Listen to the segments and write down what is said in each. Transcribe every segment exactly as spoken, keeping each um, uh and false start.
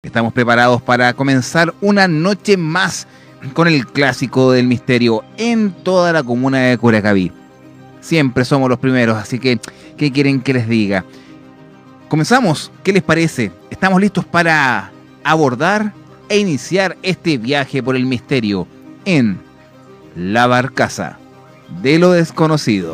Estamos preparados para comenzar una noche más con el clásico del misterio en toda la comuna de Curacaví. Siempre somos los primeros, así que, ¿qué quieren que les diga? Comenzamos, ¿qué les parece? Estamos listos para abordar e iniciar este viaje por el misterio en La Barcaza de lo Desconocido.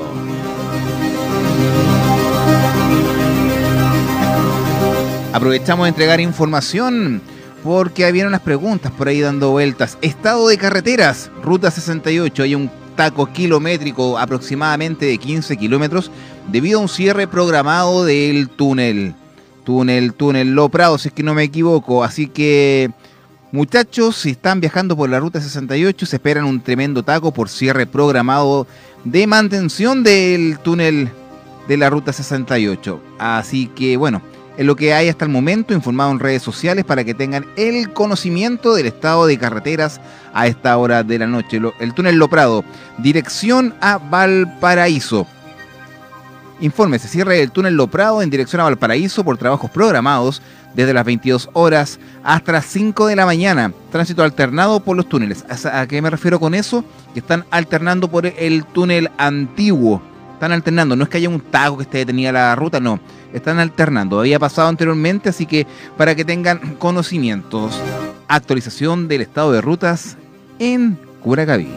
Aprovechamos de entregar información porque había unas preguntas por ahí dando vueltas. Estado de carreteras, ruta sesenta y ocho, hay un taco kilométrico aproximadamente de quince kilómetros debido a un cierre programado del túnel. Túnel, túnel Lo Prado, si es que no me equivoco. Así que, muchachos, si están viajando por la ruta sesenta y ocho, se esperan un tremendo taco por cierre programado de mantención del túnel de la ruta sesenta y ocho. Así que, bueno, es lo que hay hasta el momento, informado en redes sociales para que tengan el conocimiento del estado de carreteras a esta hora de la noche. El túnel Lo Prado, dirección a Valparaíso. Informe, se cierra el túnel Lo Prado en dirección a Valparaíso por trabajos programados desde las veintidós horas hasta las cinco de la mañana. Tránsito alternado por los túneles. ¿A qué me refiero con eso? Que están alternando por el túnel antiguo. Están alternando, no es que haya un taco que esté detenida la ruta, no. Están alternando, había pasado anteriormente, así que para que tengan conocimientos. Actualización del estado de rutas en Curacaví.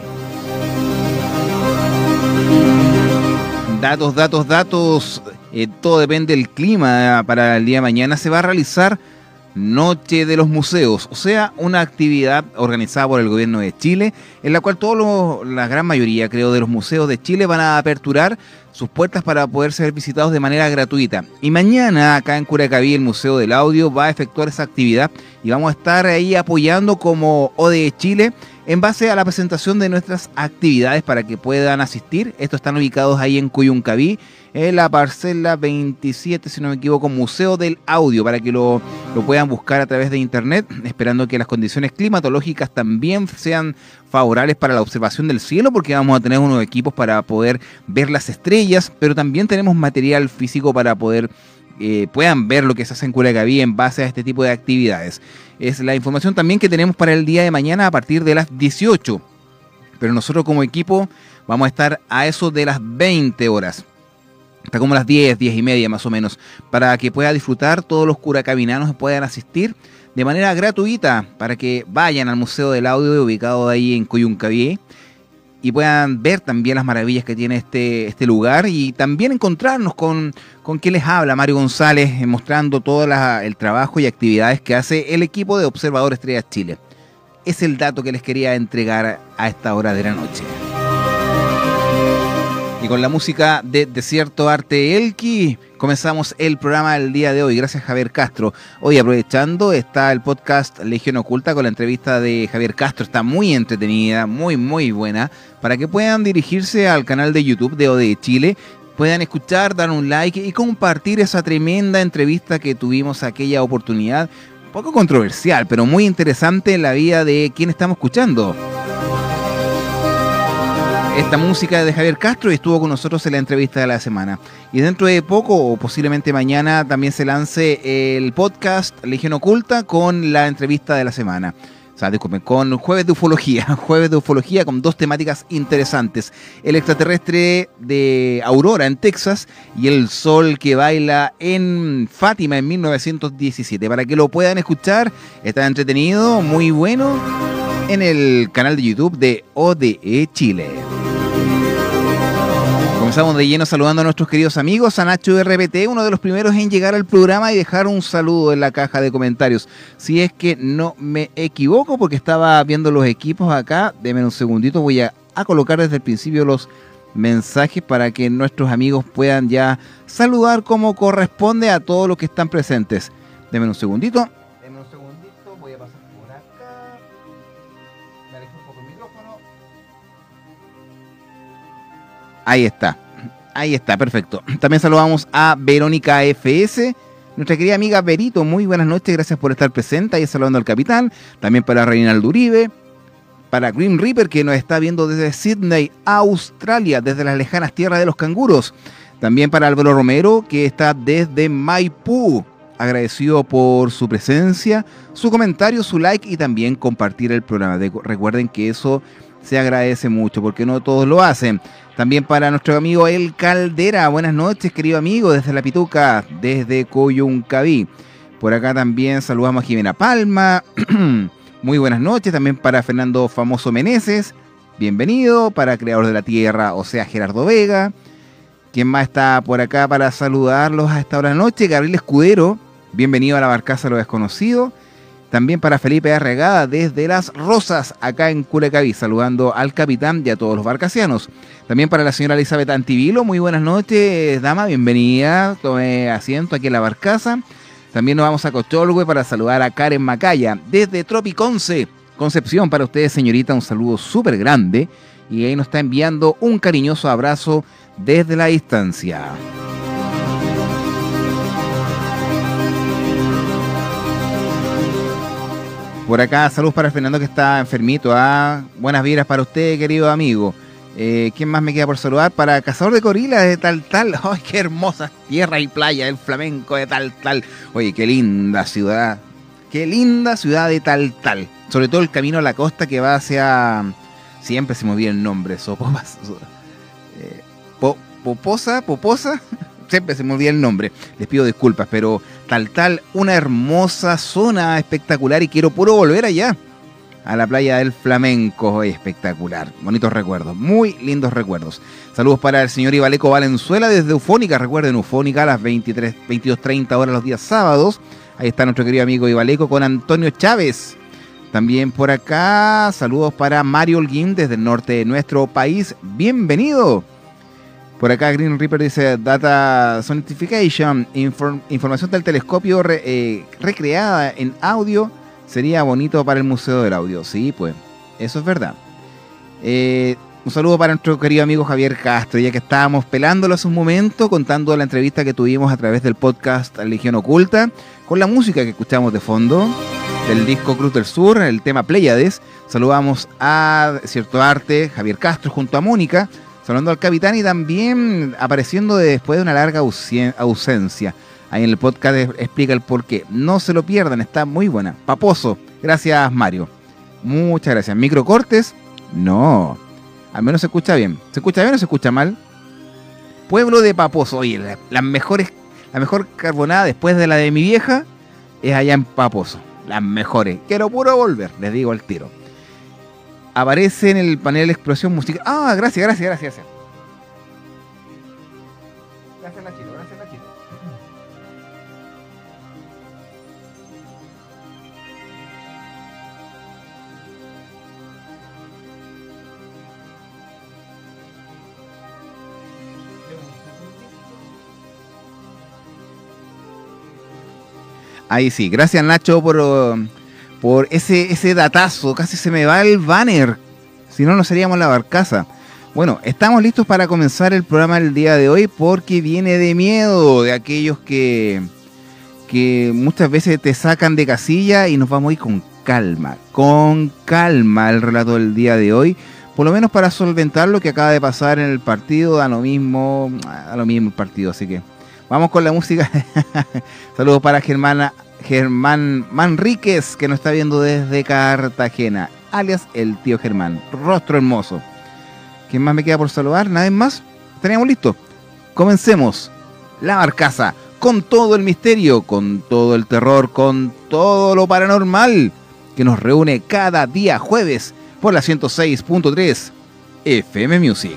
Datos, datos, datos. Eh, todo depende del clima. Para el día de mañana se va a realizar Noche de los Museos, o sea, una actividad organizada por el gobierno de Chile, en la cual todos la gran mayoría, creo, de los museos de Chile van a aperturar sus puertas para poder ser visitados de manera gratuita. Y mañana, acá en Curacaví, el Museo del Audio va a efectuar esa actividad y vamos a estar ahí apoyando como O D E Chile en base a la presentación de nuestras actividades para que puedan asistir. Estos están ubicados ahí en Cuyuncaví, en la parcela veintisiete, si no me equivoco, Museo del Audio, para que lo, lo puedan buscar a través de internet, esperando que las condiciones climatológicas también sean favorables para la observación del cielo, porque vamos a tener unos equipos para poder ver las estrellas, pero también tenemos material físico para poder eh, puedan ver lo que se hace en Curacaví en base a este tipo de actividades. Es la información también que tenemos para el día de mañana a partir de las dieciocho, pero nosotros como equipo vamos a estar a eso de las veinte horas. Está como las diez, diez y media más o menos, para que pueda disfrutar, todos los curacavinanos puedan asistir de manera gratuita, para que vayan al Museo del Audio ubicado ahí en Cuyuncaví y puedan ver también las maravillas que tiene este, este lugar y también encontrarnos con, con quien les habla, Mario González, eh, mostrando todo la, el trabajo y actividades que hace el equipo de Observador Estrellas Chile. Es el dato que les quería entregar a esta hora de la noche. Y con la música de Desierto Arte Elqui comenzamos el programa del día de hoy. Gracias, Javier Castro. Hoy, aprovechando, está el podcast Legión Oculta con la entrevista de Javier Castro. Está muy entretenida, muy, muy buena, para que puedan dirigirse al canal de YouTube de O D E Chile, puedan escuchar, dar un like y compartir esa tremenda entrevista que tuvimos aquella oportunidad. Un poco controversial, pero muy interesante en la vida de quien estamos escuchando. Esta música de Javier Castro estuvo con nosotros en la entrevista de la semana. Y dentro de poco, o posiblemente mañana, también se lance el podcast Legión Oculta con la entrevista de la semana. O sea, disculpen, con Jueves de Ufología. Jueves de Ufología con dos temáticas interesantes. El extraterrestre de Aurora en Texas y el sol que baila en Fátima en mil novecientos diecisiete. Para que lo puedan escuchar, está entretenido, muy bueno, en el canal de YouTube de O D E Chile. Comenzamos de lleno saludando a nuestros queridos amigos, a Nacho R P T, uno de los primeros en llegar al programa y dejar un saludo en la caja de comentarios. Si es que no me equivoco, porque estaba viendo los equipos acá, denme un segundito, voy a, a colocar desde el principio los mensajes para que nuestros amigos puedan ya saludar como corresponde a todos los que están presentes. Denme un segundito. Denme un segundito, voy a pasar por acá. Me alejo un poco el micrófono. Ahí está, ahí está, perfecto. También saludamos a Verónica F S, nuestra querida amiga Berito, muy buenas noches, gracias por estar presente, ahí saludando al capitán. También para Reinaldo Uribe, para Grim Reaper, que nos está viendo desde Sydney, Australia, desde las lejanas tierras de los canguros. También para Álvaro Romero, que está desde Maipú, agradecido por su presencia, su comentario, su like y también compartir el programa. De, recuerden que eso se agradece mucho porque no todos lo hacen. También para nuestro amigo El Caldera, buenas noches, querido amigo, desde La Pituca, desde Coyuncaví. Por acá también saludamos a Jimena Palma. Muy buenas noches. También para Fernando Famoso Meneses, bienvenido. Para Creador de la Tierra, o sea, Gerardo Vega. ¿Quién más está por acá para saludarlos a esta hora de la noche? Gabriel Escudero, bienvenido a la Barcaza de lo Desconocido. También para Felipe Arregada desde Las Rosas, acá en Curacaví, saludando al capitán y a todos los barcasianos. También para la señora Elizabeth Antivilo, muy buenas noches, dama, bienvenida, tome asiento aquí en la Barcaza. También nos vamos a Cocholgüe para saludar a Karen Macaya desde Tropiconce, Concepción, para ustedes, señorita, un saludo súper grande. Y ahí nos está enviando un cariñoso abrazo desde la distancia. Por acá, saludos para Fernando que está enfermito. ¿ah? Buenas vibras para usted, querido amigo. Eh, ¿Quién más me queda por saludar? Para Cazador de Corilas de Tal Tal. ¡Ay, qué hermosas tierras y playas del flamenco de Tal Tal! Oye, qué linda ciudad. Qué linda ciudad de Tal Tal. Sobre todo el camino a la costa que va hacia... Siempre se me olvida el nombre. Soposa, eh, po, Poposa, Poposa. Siempre se me olvida el nombre, les pido disculpas, pero Tal Tal, una hermosa zona espectacular y quiero puro volver allá, a la playa del Flamenco, espectacular, bonitos recuerdos, muy lindos recuerdos. Saludos para el señor Ibaleco Valenzuela desde Ufónica, recuerden Ufónica a las veintitrés, veintidós treinta horas los días sábados, ahí está nuestro querido amigo Ibaleco con Antonio Chávez. También por acá, saludos para Mario Holguín desde el norte de nuestro país, bienvenido. Por acá Green Reaper dice Data Sonification, inform, información del telescopio re, eh, recreada en audio, sería bonito para el Museo del Audio. Sí, pues, eso es verdad. Eh, un saludo para nuestro querido amigo Javier Castro, ya que estábamos pelándolo hace un momento, contando la entrevista que tuvimos a través del podcast Legión Oculta, con la música que escuchamos de fondo, del disco Cruz del Sur, el tema Pléyades. Saludamos a Cierto Arte, Javier Castro, junto a Mónica, saludando al capitán y también apareciendo después de una larga ausencia. Ahí en el podcast explica el porqué. No se lo pierdan, está muy buena. Paposo, gracias Mario. Muchas gracias. Microcortes, no. Al menos se escucha bien. ¿Se escucha bien o se escucha mal? Pueblo de Paposo. Oye, la, las mejores, la mejor carbonada después de la de mi vieja es allá en Paposo. Las mejores. Quiero puro volver, les digo al tiro. Aparece en el panel Explosión Musical. Ah, gracias, gracias, gracias. Gracias, Nachito, gracias, Nachito. Ahí sí, gracias Nacho por... Uh, por ese, ese datazo, casi se me va el banner, si no, no seríamos la Barcaza. Bueno, estamos listos para comenzar el programa del día de hoy porque viene de miedo, de aquellos que, que muchas veces te sacan de casilla y nos vamos a ir con calma, con calma el relato del día de hoy, por lo menos para solventar lo que acaba de pasar en el partido, da lo mismo, da lo mismo el partido, así que vamos con la música. Saludos para Germana. Germán Manríquez, que nos está viendo desde Cartagena, alias el tío Germán, rostro hermoso. ¿Quién más me queda por saludar? ¿Nadie más? ¿Teníamos listo? Comencemos la Barcaza, con todo el misterio, con todo el terror, con todo lo paranormal, que nos reúne cada día jueves por la ciento seis punto tres F M Music.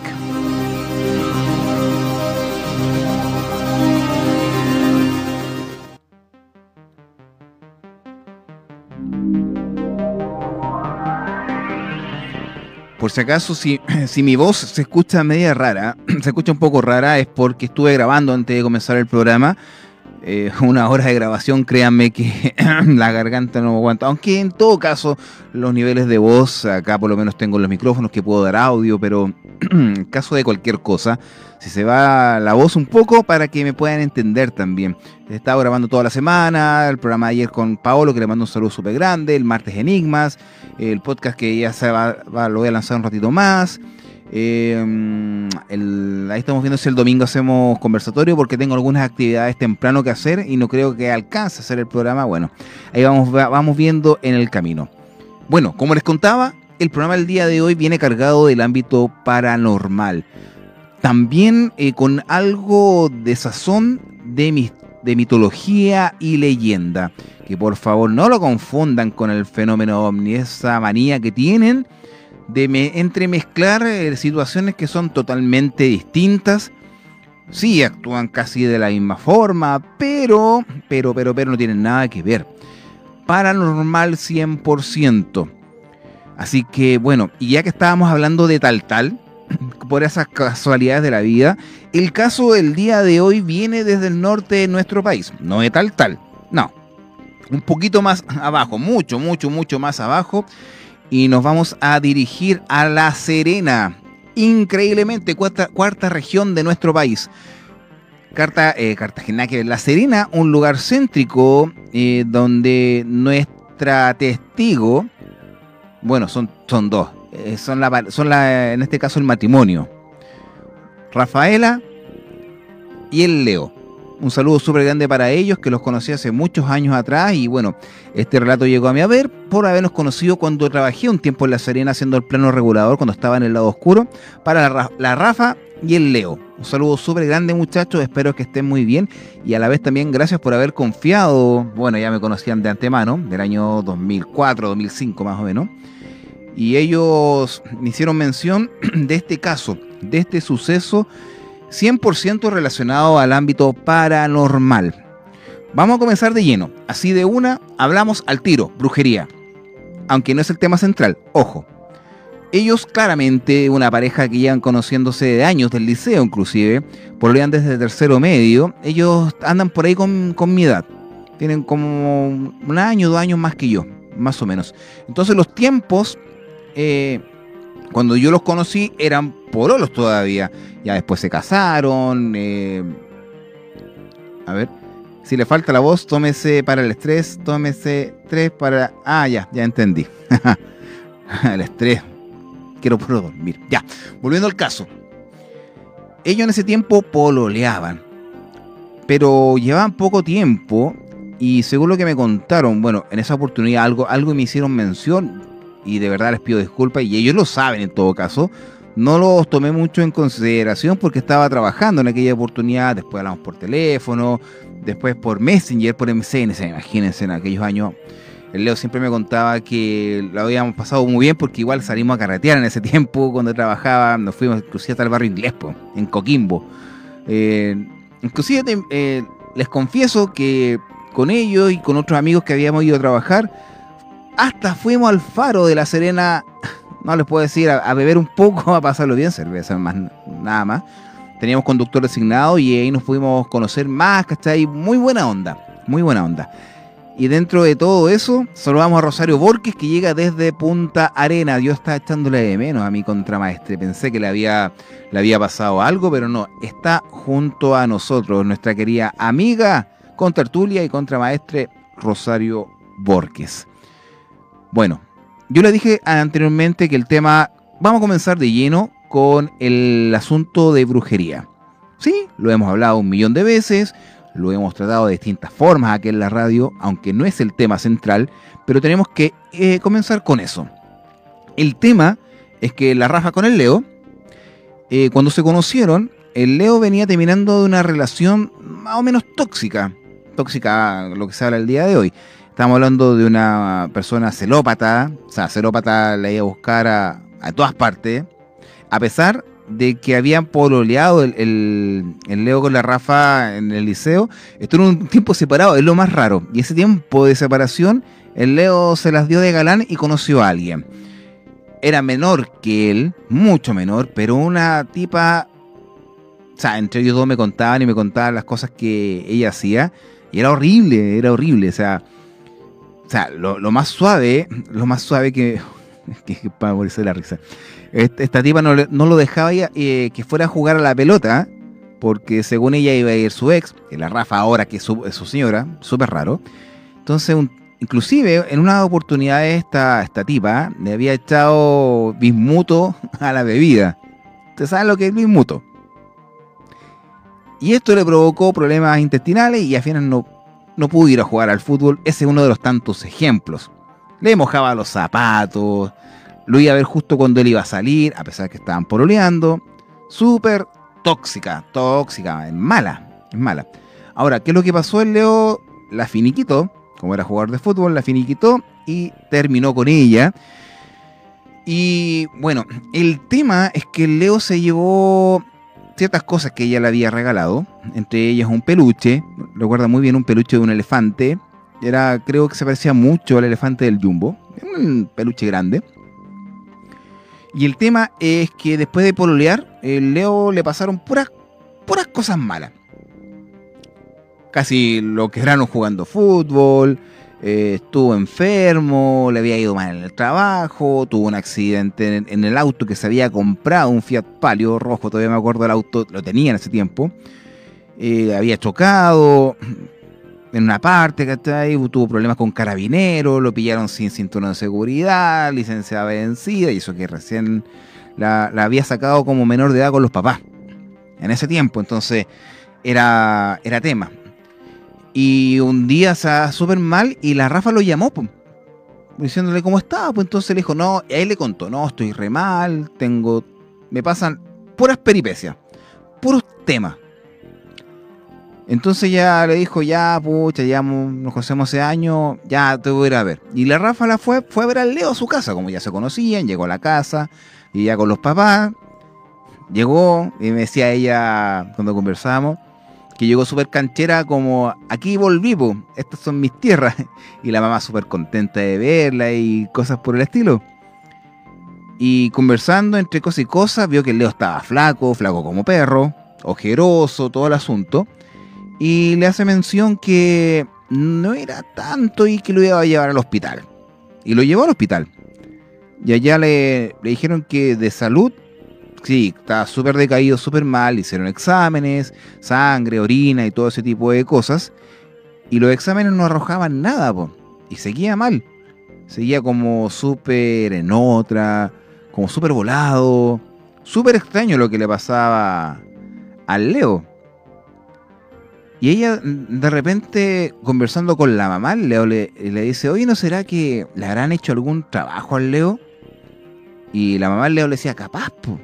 Por si acaso, si, si mi voz se escucha media rara, se escucha un poco rara, es porque estuve grabando antes de comenzar el programa. Eh, una hora de grabación, créanme que la garganta no aguanta. Aunque en todo caso, los niveles de voz, acá por lo menos tengo los micrófonos que puedo dar audio, pero en caso de cualquier cosa, si se va la voz un poco para que me puedan entender también. He estado grabando toda la semana, el programa de ayer con Paolo, que le mando un saludo súper grande, el martes Enigmas, el podcast que ya se va, va, lo voy a lanzar un ratito más. Eh, el, ahí estamos viendo si el domingo hacemos conversatorio porque tengo algunas actividades temprano que hacer y no creo que alcance a hacer el programa. Bueno, ahí vamos, vamos viendo en el camino. Bueno, como les contaba, el programa del día de hoy viene cargado del ámbito paranormal. También eh, con algo de sazón de, mi, de mitología y leyenda. Que por favor no lo confundan con el fenómeno ovni, esa manía que tienen de me, entremezclar eh, situaciones que son totalmente distintas. Sí, actúan casi de la misma forma, pero, pero, pero, pero no tienen nada que ver. Paranormal cien por ciento. Así que, bueno, y ya que estábamos hablando de tal tal, por esas casualidades de la vida, el caso del día de hoy viene desde el norte de nuestro país. No de tal tal, no. Un poquito más abajo, mucho, mucho, mucho más abajo. Y nos vamos a dirigir a La Serena. Increíblemente, cuarta, cuarta región de nuestro país. Carta, eh, Cartagena, que La Serena, un lugar céntrico eh, donde nuestra testigo, bueno, son, son dos, eh, son, la, son la, en este caso el matrimonio, Rafaela y el Leo. Un saludo súper grande para ellos, que los conocí hace muchos años atrás. Y bueno, este relato llegó a mi haber por habernos conocido cuando trabajé un tiempo en La Serena haciendo el plano regulador, cuando estaba en el lado oscuro, para la, la Rafa y el Leo. Un saludo súper grande, muchachos, espero que estén muy bien. Y a la vez también gracias por haber confiado. Bueno, ya me conocían de antemano, del año dos mil cuatro, dos mil cinco más o menos. Y ellos me hicieron mención de este caso, de este suceso, cien por ciento relacionado al ámbito paranormal. Vamos a comenzar de lleno. Así de una, hablamos al tiro, brujería. Aunque no es el tema central, ojo. Ellos claramente, una pareja que llevan conociéndose de años, del liceo inclusive, pololean desde tercero medio, ellos andan por ahí con, con mi edad. Tienen como un año, dos años más que yo, más o menos. Entonces los tiempos... Eh, Cuando yo los conocí eran pololos todavía. Ya después se casaron. Eh... A ver. Si le falta la voz, tómese para el estrés. Tómese tres para... Ah, ya, ya entendí. El estrés. Quiero puro dormir. Ya, volviendo al caso. Ellos en ese tiempo pololeaban. Pero llevaban poco tiempo. Y según lo que me contaron, bueno, en esa oportunidad algo, algo me hicieron mención. Y de verdad les pido disculpas, y ellos lo saben en todo caso. No los tomé mucho en consideración porque estaba trabajando en aquella oportunidad. Después hablamos por teléfono, después por Messenger, por M C N. Imagínense, en aquellos años el Leo siempre me contaba que lo habíamos pasado muy bien porque igual salimos a carretear en ese tiempo cuando trabajaba. Nos fuimos inclusive hasta el barrio inglés, po, en Coquimbo. Eh, inclusive eh, les confieso que con ellos y con otros amigos que habíamos ido a trabajar, hasta fuimos al faro de La Serena, no les puedo decir, a, a beber un poco, a pasarlo bien, cerveza más, nada más. Teníamos conductor designado y ahí nos pudimos conocer más, ¿cachai? Muy buena onda, muy buena onda. Y dentro de todo eso, saludamos a Rosario Borges, que llega desde Punta Arenas. Yo estaba echándole de menos a mi contramaestre, pensé que le había, le había pasado algo, pero no, está junto a nosotros, nuestra querida amiga, contertulia y contramaestre Rosario Borges. Bueno, yo le dije anteriormente que el tema, vamos a comenzar de lleno con el asunto de brujería. Sí, lo hemos hablado un millón de veces, lo hemos tratado de distintas formas aquí en la radio, aunque no es el tema central, pero tenemos que eh, comenzar con eso. El tema es que la Rafa con el Leo, eh, cuando se conocieron, el Leo venía terminando de una relación más o menos tóxica, tóxica lo que se habla el día de hoy. Estamos hablando de una persona celópata, o sea, celópata la iba a buscar a, a todas partes, a pesar de que habían pololeado el, el, el Leo con la Rafa en el liceo. Estuvieron un tiempo separados, es lo más raro. Y ese tiempo de separación, el Leo se las dio de galán y conoció a alguien. Era menor que él, mucho menor, pero una tipa... O sea, entre ellos dos me contaban y me contaban las cosas que ella hacía. Y era horrible, era horrible, o sea... O sea, lo, lo más suave, lo más suave que... que, que para morirse de la risa. Esta, esta tipa no, no lo dejaba ya, eh, que fuera a jugar a la pelota, porque según ella iba a ir su ex, que la Rafa ahora, que es su, es su señora, súper raro. Entonces, un, inclusive, en una oportunidad esta, esta tipa le había echado bismuto a la bebida. ¿Te sabes lo que es bismuto? Y esto le provocó problemas intestinales y al final no, no pudo ir a jugar al fútbol. Ese es uno de los tantos ejemplos. Le mojaba los zapatos, lo iba a ver justo cuando él iba a salir, a pesar de que estaban pololeando. Súper tóxica, tóxica, es mala, es mala. Ahora, ¿qué es lo que pasó? El Leo la finiquitó, como era jugador de fútbol, la finiquitó y terminó con ella. Y bueno, el tema es que el Leo se llevó ciertas cosas que ella le había regalado, entre ellas un peluche, recuerda muy bien un peluche de un elefante, era, creo que se parecía mucho al elefante del Jumbo, un peluche grande. Y el tema es que después de pololear, el Leo le pasaron puras, puras cosas malas. Casi lo quedaron jugando fútbol, eh, estuvo enfermo, le había ido mal en el trabajo, tuvo un accidente en, en el auto que se había comprado, un Fiat Palio rojo, todavía me acuerdo del auto, lo tenía en ese tiempo. Eh, había chocado en una parte, ¿cachai? Tuvo problemas con carabineros, lo pillaron sin cinturón de seguridad, licencia vencida, y eso que recién la, la había sacado como menor de edad con los papás en ese tiempo, entonces era, era tema. Y un día se va súper mal y la Rafa lo llamó, pues, diciéndole cómo estaba, pues entonces le dijo, no, y ahí le contó, no, estoy re mal, tengo, me pasan puras peripecias, puros temas. Entonces ya le dijo, ya, pucha, ya nos conocemos hace años, ya te voy a ir a ver. Y la Rafa la fue, fue a ver al Leo a su casa, como ya se conocían, llegó a la casa, y ya con los papás, llegó, y me decía ella, cuando conversábamos, que llegó súper canchera, como, aquí volví, po, estas son mis tierras. Y la mamá súper contenta de verla y cosas por el estilo. Y conversando entre cosas y cosas, vio que el Leo estaba flaco, flaco como perro, ojeroso, todo el asunto. Y le hace mención que no era tanto y que lo iba a llevar al hospital. Y lo llevó al hospital. Y allá le, le dijeron que de salud, sí, estaba súper decaído, súper mal. Hicieron exámenes, sangre, orina y todo ese tipo de cosas. Y los exámenes no arrojaban nada, po. Y seguía mal. Seguía como súper en otra, como súper volado. Súper extraño lo que le pasaba al Leo. Y ella, de repente, conversando con la mamá, Leo le, le dice, oye, ¿no será que le habrán hecho algún trabajo al Leo? Y la mamá al Leo le decía, capaz, po.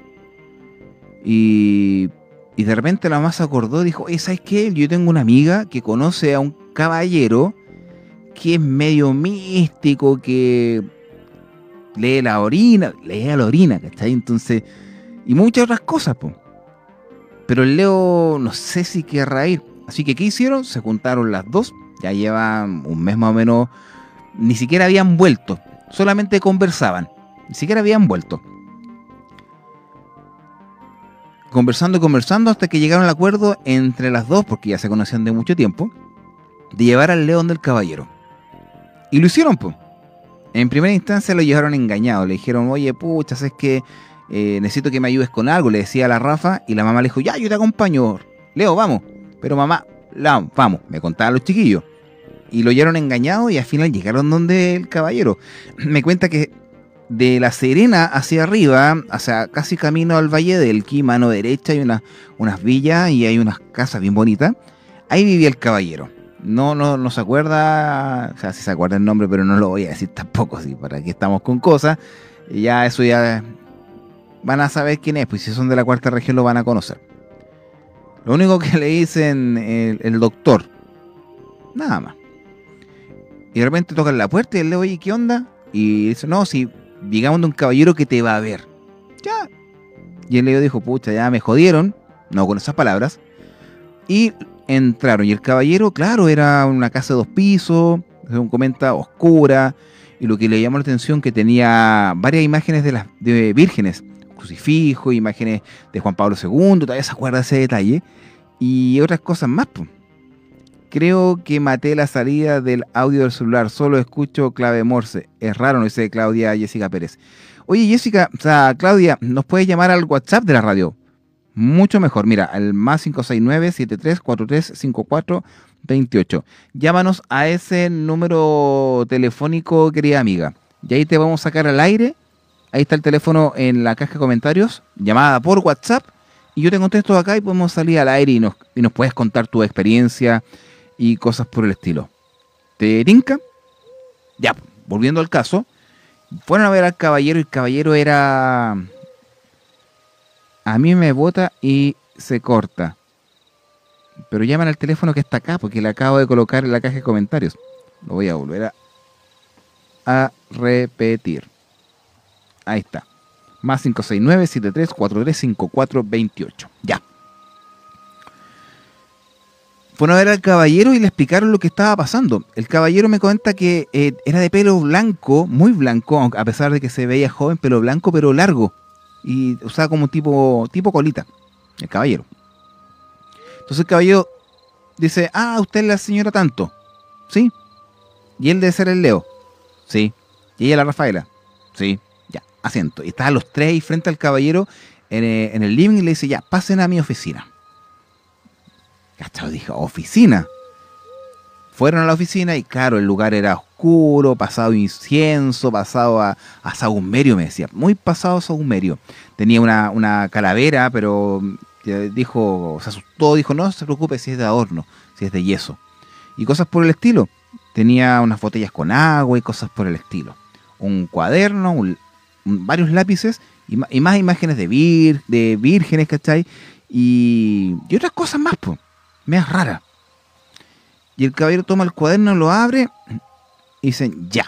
Y, y de repente la mamá se acordó y dijo, oye, ¿sabes qué? Yo tengo una amiga que conoce a un caballero que es medio místico, que lee la orina, lee la orina, ¿cachai? Entonces, y muchas otras cosas, po. Pero el Leo no sé si querrá ir. Así que, ¿qué hicieron? Se juntaron las dos, ya llevan un mes más o menos, ni siquiera habían vuelto, solamente conversaban, ni siquiera habían vuelto. Conversando y conversando hasta que llegaron al acuerdo entre las dos, porque ya se conocían de mucho tiempo, de llevar al León del Caballero. Y lo hicieron, pues. En primera instancia lo llevaron engañado, le dijeron, oye, pucha, ¿sabes qué? Eh, necesito que me ayudes con algo, le decía a la Rafa, y la mamá le dijo, ya, yo te acompaño, Leo, vamos. Pero mamá, la, vamos, me contaban los chiquillos. Y lo llevaron engañado y al final llegaron donde el caballero. Me cuenta que de La Serena hacia arriba, hacia casi camino al Valle del Elqui, mano derecha, hay una, unas villas y hay unas casas bien bonitas. Ahí vivía el caballero. No, no, no se acuerda, o sea, sí se acuerda el nombre, pero no lo voy a decir tampoco, así, para que estamos con cosas. Y ya eso ya van a saber quién es, pues si son de la cuarta región lo van a conocer. Lo único que le dicen el, el doctor, nada más. Y de repente tocan la puerta y él le oye, ¿qué onda? Y dice, no, si digamos de un caballero que te va a ver. Ya. Y el Leo dijo, pucha, ya me jodieron, no con esas palabras. Y entraron. Y el caballero, claro, era una casa de dos pisos, según comenta, oscura. Y lo que le llamó la atención que tenía varias imágenes de las de vírgenes, crucifijo, imágenes de Juan Pablo segundo, todavía se acuerda de ese detalle. Y otras cosas más, pues. Creo que maté la salida del audio del celular, solo escucho clave Morse. Es raro, no dice Claudia Jessica Pérez. Oye, Jessica, o sea, Claudia, ¿nos puedes llamar al WhatsApp de la radio? Mucho mejor, mira, al más cinco seis nueve, siete tres cuatro tres, cinco cuatro dos ocho. Llámanos a ese número telefónico, querida amiga. Y ahí te vamos a sacar al aire ahí está el teléfono en la caja de comentarios, llamada por WhatsApp, y yo te contesto acá y podemos salir al aire y nos, y nos puedes contar tu experiencia y cosas por el estilo. ¿Te tinca? Ya, volviendo al caso, fueron a ver al caballero y el caballero era... A mí me bota y se corta. Pero llaman al teléfono que está acá, porque le acabo de colocar en la caja de comentarios. Lo voy a volver a, a repetir. Ahí está. Más cinco seis nueve, siete tres cuatro tres, cinco cuatro dos ocho. Ya. Fueron a ver al caballero y le explicaron lo que estaba pasando. El caballero me cuenta que eh, era de pelo blanco, muy blanco, a pesar de que se veía joven, pelo blanco, pero largo. Y usaba como tipo, tipo colita. El caballero. Entonces el caballero dice, ah, usted es la señora tanto. Sí. Y él debe ser el Leo. Sí. Y ella la Rafaela. Sí. Ya, asiento. Y estaban los tres ahí frente al caballero en, eh, en el living y le dice, ya, pasen a mi oficina. ¿Cachado? Dijo, ¿oficina? Fueron a la oficina y claro, el lugar era oscuro, pasado incienso, pasado a, a sahumerio, me decía. Muy pasado a sahumerio. Tenía una, una calavera, pero dijo, se asustó, dijo, no se preocupe si es de adorno, si es de yeso. Y cosas por el estilo. Tenía unas botellas con agua y cosas por el estilo. Un cuaderno, un, un, varios lápices y, y más imágenes de, vir, de vírgenes, ¿cachai? Y, y otras cosas más, pues. Me es rara. Y el caballero toma el cuaderno, lo abre y dice, ya.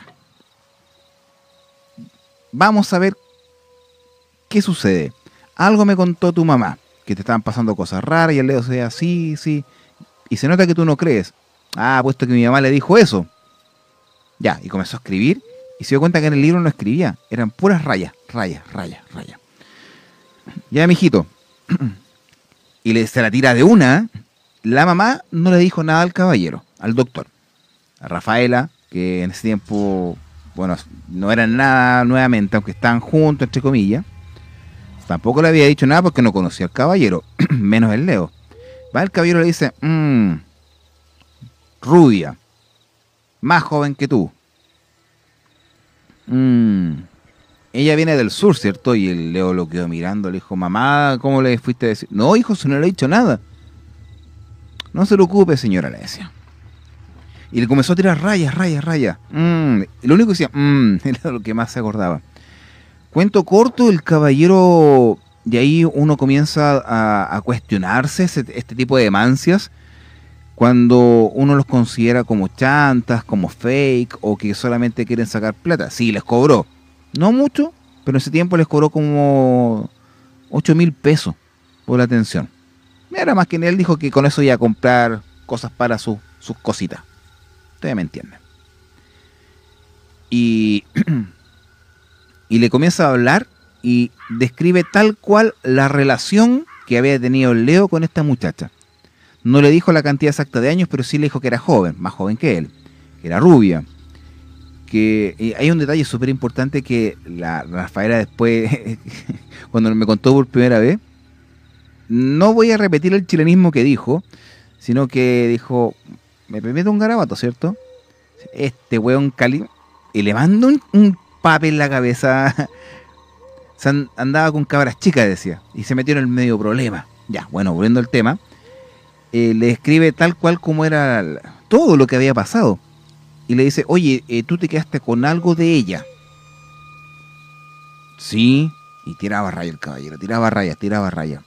Vamos a ver qué sucede. Algo me contó tu mamá, que te estaban pasando cosas raras, y el Leo se dice, sí, sí. Y se nota que tú no crees. Ah, puesto que mi mamá le dijo eso. Ya, y comenzó a escribir, y se dio cuenta que en el libro no escribía. Eran puras rayas, rayas, rayas, rayas. Ya, mijito. Y le, se la tira de una. La mamá no le dijo nada al caballero, al doctor. A Rafaela, que en ese tiempo, bueno, no eran nada nuevamente, aunque estaban juntos, entre comillas, tampoco le había dicho nada porque no conocía al caballero, menos el Leo. Va el caballero y le dice, mmm, rubia, más joven que tú. Mmm, ella viene del sur, ¿cierto? Y el Leo lo quedó mirando, le dijo, mamá, ¿cómo le fuiste a decir? No, hijo, si no le he dicho nada. No se preocupe, señora, le decía. Y le comenzó a tirar rayas, rayas, rayas. Mm. Lo único que decía, mm, era lo que más se acordaba. Cuento corto, el caballero, de ahí uno comienza a, a cuestionarse este, este tipo de demancias, cuando uno los considera como chantas, como fake, o que solamente quieren sacar plata. Sí, les cobró. No mucho, pero en ese tiempo les cobró como ocho mil pesos por la atención. Era más que él dijo que con eso iba a comprar cosas para su, sus cositas. Ustedes me entienden. Y, y le comienza a hablar y describe tal cual la relación que había tenido Leo con esta muchacha. No le dijo la cantidad exacta de años, pero sí le dijo que era joven, más joven que él, que era rubia. Que eh, hay un detalle súper importante que la Rafaela después, cuando me contó por primera vez, no voy a repetir el chilenismo que dijo, sino que dijo, me permite un garabato, ¿cierto? Este weón cali... Y le mando un, un papel en la cabeza. Se andaba con cabras chicas, decía, y se metió en el medio problema. Ya, bueno, volviendo al tema, eh, le escribe tal cual como era todo lo que había pasado. Y le dice, oye, eh, tú te quedaste con algo de ella. Sí, y tiraba raya el caballero, tiraba raya, tiraba raya.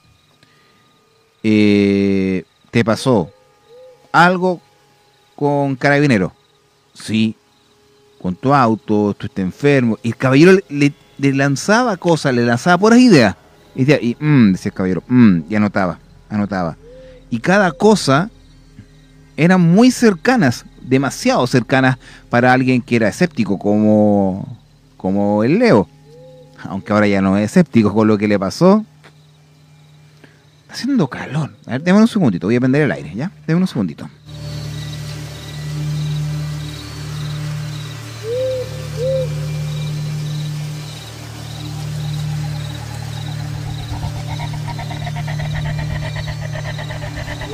Eh, ¿Te pasó algo con carabinero? Sí. Con tu auto, tú estás enfermo. Y el caballero le, le, le lanzaba cosas, le lanzaba puras ideas. Y decía, y, mm, decía el caballero, mm, y anotaba, anotaba. Y cada cosa eran muy cercanas, demasiado cercanas para alguien que era escéptico como, como el Leo. Aunque ahora ya no es escéptico con lo que le pasó. Está haciendo calor. A ver, déjame un segundito, voy a prender el aire, ¿ya? Déjame un segundito.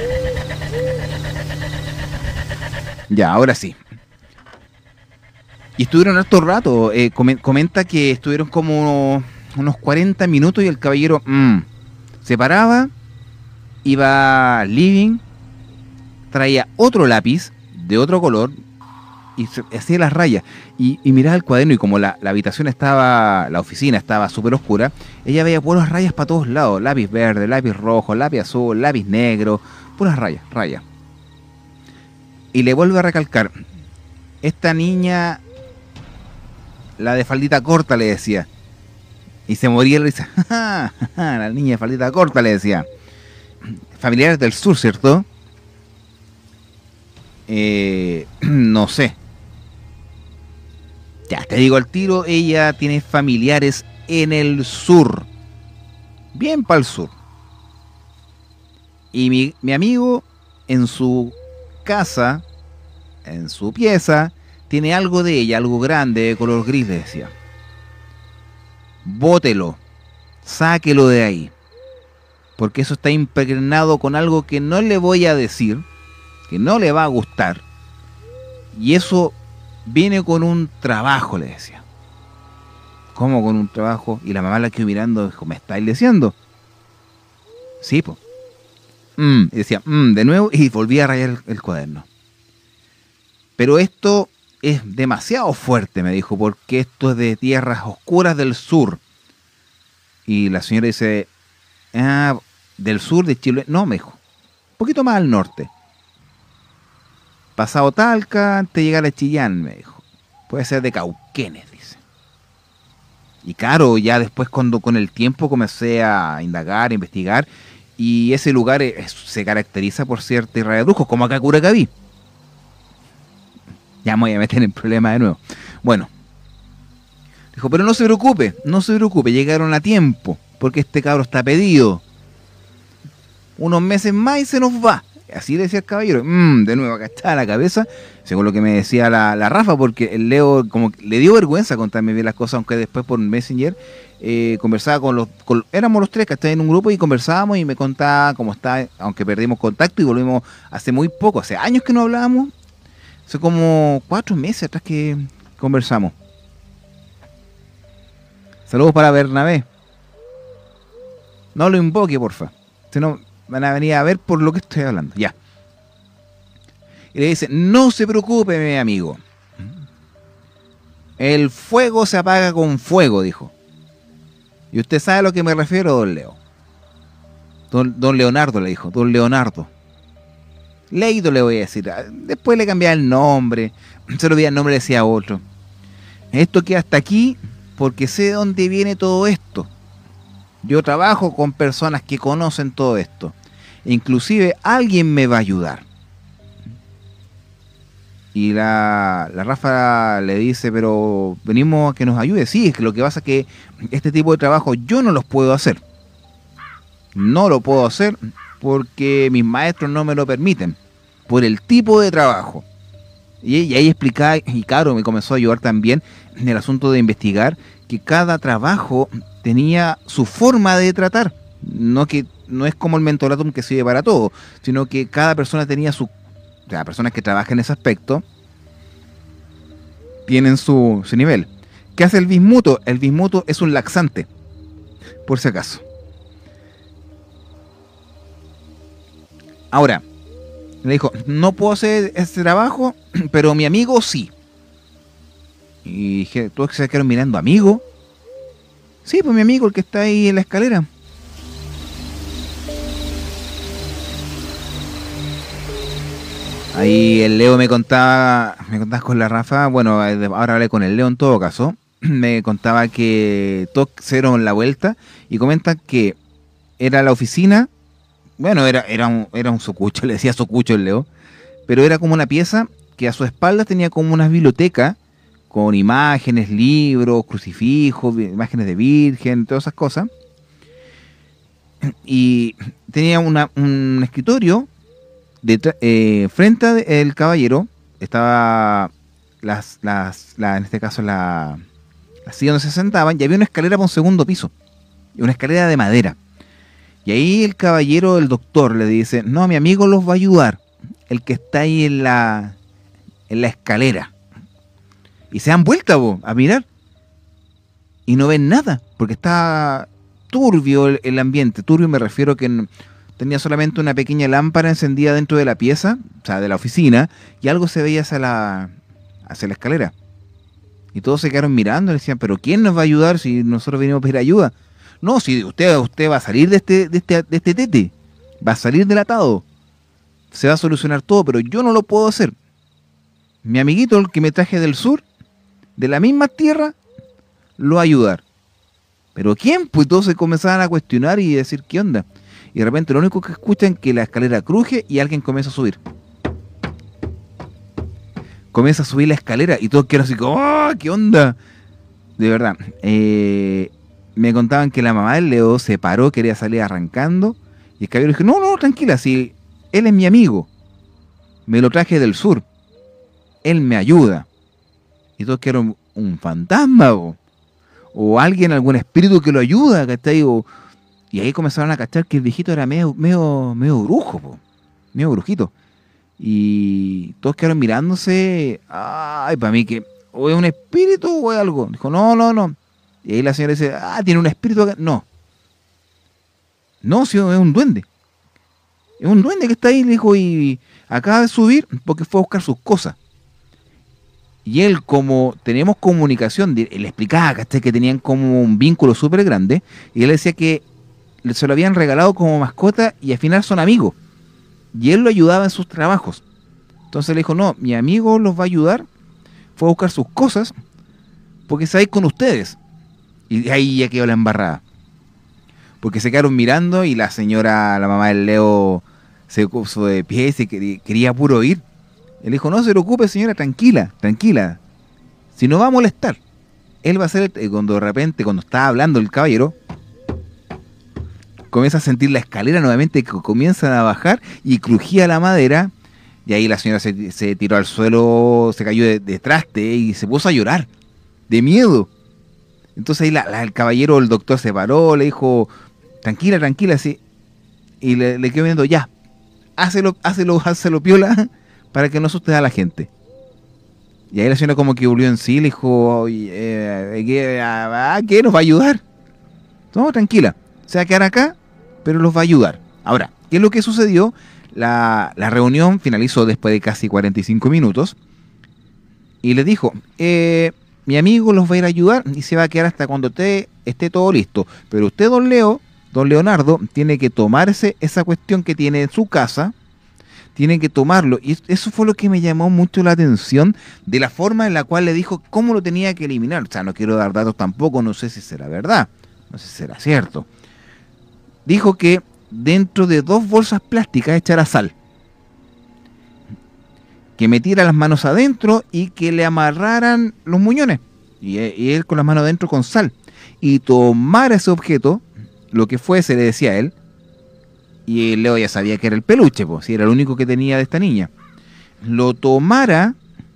Ya, ahora sí. Y estuvieron harto rato. Eh, comenta que estuvieron como unos cuarenta minutos y el caballero mmm, se paraba, iba al living, traía otro lápiz de otro color y se, hacía las rayas. Y, y miraba el cuaderno y como la, la habitación estaba, la oficina estaba súper oscura, ella veía puras rayas para todos lados. Lápiz verde, lápiz rojo, lápiz azul, lápiz negro, puras rayas, rayas. Y le vuelve a recalcar, esta niña, la de faldita corta, le decía. Y se moría de risa. La niña de faldita corta, le decía. Familiares del sur, ¿cierto? Eh, no sé. Ya, te digo al tiro, ella tiene familiares en el sur. Bien para el sur. Y mi, mi amigo, en su casa, en su pieza, tiene algo de ella, algo grande, de color gris, le decía. Bótelo, sáquelo de ahí, porque eso está impregnado con algo que no le voy a decir, que no le va a gustar, y eso viene con un trabajo, le decía. ¿Cómo con un trabajo? Y la mamá la quedó mirando, dijo, ¿me estáis diciendo? Sí, pues. Mm, y decía, mm, de nuevo, y volvía a rayar el, el cuaderno. Pero esto es demasiado fuerte, me dijo, porque esto es de tierras oscuras del sur. Y la señora dice, ah, del sur de Chile. No, me dijo, un poquito más al norte. Pasado Talca, antes de llegar a Chillán, me dijo. Puede ser de Cauquenes, dice. Y claro, ya después cuando con el tiempo comencé a indagar, a investigar, y ese lugar es, se caracteriza por ciertos radiobrujos, como acá Curacaví. Ya me voy a meter en problema de nuevo. Bueno, dijo, pero no se preocupe, no se preocupe, llegaron a tiempo, porque este cabro está pedido. Unos meses más y se nos va. Así le decía el caballero. Mm, de nuevo, acá está la cabeza, según lo que me decía la, la Rafa, porque el Leo como que le dio vergüenza contarme bien las cosas, aunque después por Messenger eh, conversaba con los... Con, éramos los tres que estaban en un grupo y conversábamos y me contaba cómo está, aunque perdimos contacto y volvimos hace muy poco, hace años que no hablábamos. Hace como cuatro meses atrás que conversamos. Saludos para Bernabé. No lo invoque, porfa. Si no, van a venir a ver por lo que estoy hablando. Ya. Y le dice, no se preocupe, mi amigo. El fuego se apaga con fuego, dijo. Y usted sabe a lo que me refiero, don Leo. Don, don Leonardo le dijo, don Leonardo. Leído le voy a decir. Después le cambiaba el nombre. Se lo olvidaba el nombre, decía otro. Esto queda hasta aquí porque sé de dónde viene todo esto. Yo trabajo con personas que conocen todo esto. Inclusive alguien me va a ayudar. Y la, la Rafa le dice, pero venimos a que nos ayude. Sí, es que lo que pasa es que este tipo de trabajo yo no los puedo hacer. No lo puedo hacer porque mis maestros no me lo permiten, por el tipo de trabajo. Y, y ahí explicaba, y claro, me comenzó a ayudar también en el asunto de investigar, que cada trabajo tenía su forma de tratar. No que no es como el mentoratum que sirve para todo, sino que cada persona tenía su... O sea, personas que trabajan en ese aspecto tienen su, su nivel. ¿Qué hace el bismuto? El bismuto es un laxante, por si acaso. Ahora, le dijo, no puedo hacer este trabajo, pero mi amigo sí. Y dije, ¿tú se quedaron mirando amigo? Sí, pues mi amigo, el que está ahí en la escalera. Ahí el Leo me contaba, me contaba con la Rafa, bueno, ahora hablé con el Leo en todo caso, me contaba que todos se dieron la vuelta y comentan que era la oficina. Bueno, era, era, un, era un socucho, le decía socucho el Leo, pero era como una pieza que a su espalda tenía como una biblioteca con imágenes, libros, crucifijos, imágenes de virgen, todas esas cosas. Y tenía una, un escritorio, de, eh, frente al caballero estaba, las, las, la, en este caso, la, la silla donde se sentaban, y había una escalera para un segundo piso, una escalera de madera. Y ahí el caballero, el doctor, le dice, no, mi amigo los va a ayudar, el que está ahí en la, en la escalera. Y se dan vuelta, po, a mirar. Y no ven nada, porque está turbio el, el ambiente. Turbio me refiero que n- tenía solamente una pequeña lámpara encendida dentro de la pieza, o sea, de la oficina, y algo se veía hacia la, hacia la escalera. Y todos se quedaron mirando y decían, pero ¿quién nos va a ayudar si nosotros venimos a pedir ayuda? No, si usted, usted va a salir de este, de este, de este tete, va a salir del atado, se va a solucionar todo, pero yo no lo puedo hacer. Mi amiguito, el que me traje del sur, de la misma tierra, lo va a ayudar. ¿Pero quién? Pues todos se comenzaban a cuestionar y decir, ¿qué onda? Y de repente lo único que escuchan es que la escalera cruje y alguien comienza a subir. Comienza a subir la escalera y todos quedan así como, ¡oh, qué onda! De verdad, eh, me contaban que la mamá del Leo se paró, quería salir arrancando, y el caballero dijo, no, no, tranquila, si él es mi amigo, me lo traje del sur, él me ayuda. Y todos quedaron, un fantasma, o, o alguien, algún espíritu que lo ayuda, ¿cachai? O, y ahí comenzaron a cachar que el viejito era medio, medio, medio brujo, po, medio brujito. Y todos quedaron mirándose, ay, para mí que o es un espíritu o es algo. Dijo, no, no, no. Y ahí la señora dice, ah, tiene un espíritu acá. No, no, sí, es un duende. Es un duende que está ahí, le dijo, y acaba de subir porque fue a buscar sus cosas. Y él, como tenemos comunicación, di- le explicaba, ¿cachai? Que tenían como un vínculo súper grande, y él decía que se lo habían regalado como mascota y al final son amigos. Y él lo ayudaba en sus trabajos. Entonces le dijo, no, mi amigo los va a ayudar, fue a buscar sus cosas, porque se va a ir con ustedes. Y ahí ya quedó la embarrada. Porque se quedaron mirando y la señora, la mamá del Leo, se puso de pie y se quería, quería puro ir. Él dijo, no se preocupe señora, tranquila, tranquila. Si no va a molestar. Él va a ser, el- cuando de repente, cuando estaba hablando el caballero, comienza a sentir la escalera nuevamente que comienzan a bajar y crujía la madera. Y ahí la señora se, se tiró al suelo, se cayó de, de traste y se puso a llorar, de miedo. Entonces ahí la- la- el caballero, el doctor se paró, le dijo, tranquila, tranquila, sí. Y le, le quedó viendo, ya, hácelo, hácelo, hácelo piola para que no asustes a la gente. Y ahí la señora como que volvió en sí, le dijo, "Oye, eh, ¿qué, ah, ah, ¿qué nos va a ayudar? No, tranquila, se va a quedar acá, pero los va a ayudar. Ahora, ¿qué es lo que sucedió? La, la reunión finalizó después de casi cuarenta y cinco minutos y le dijo, eh, mi amigo los va a ir a ayudar y se va a quedar hasta cuando esté, esté todo listo. Pero usted, don Leo, don Leonardo, tiene que tomarse esa cuestión que tiene en su casa, tiene que tomarlo. Y eso fue lo que me llamó mucho la atención de la forma en la cual le dijo cómo lo tenía que eliminar. O sea, no quiero dar datos tampoco, no sé si será verdad, no sé si será cierto. Dijo que dentro de dos bolsas plásticas echara sal, que metiera las manos adentro y que le amarraran los muñones. Y, e- y él con las manos adentro con sal. Y tomara ese objeto, lo que fuese, le decía a él, y Leo ya sabía que era el peluche, pues, si era el único que tenía de esta niña. Lo tomara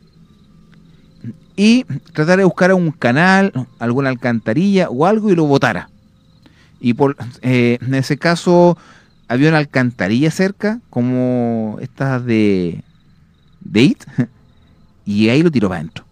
y tratara de buscar un canal, alguna alcantarilla o algo y lo botara. Y por eh, en ese caso había una alcantarilla cerca, como estas de, de It, y ahí lo tiró para adentro.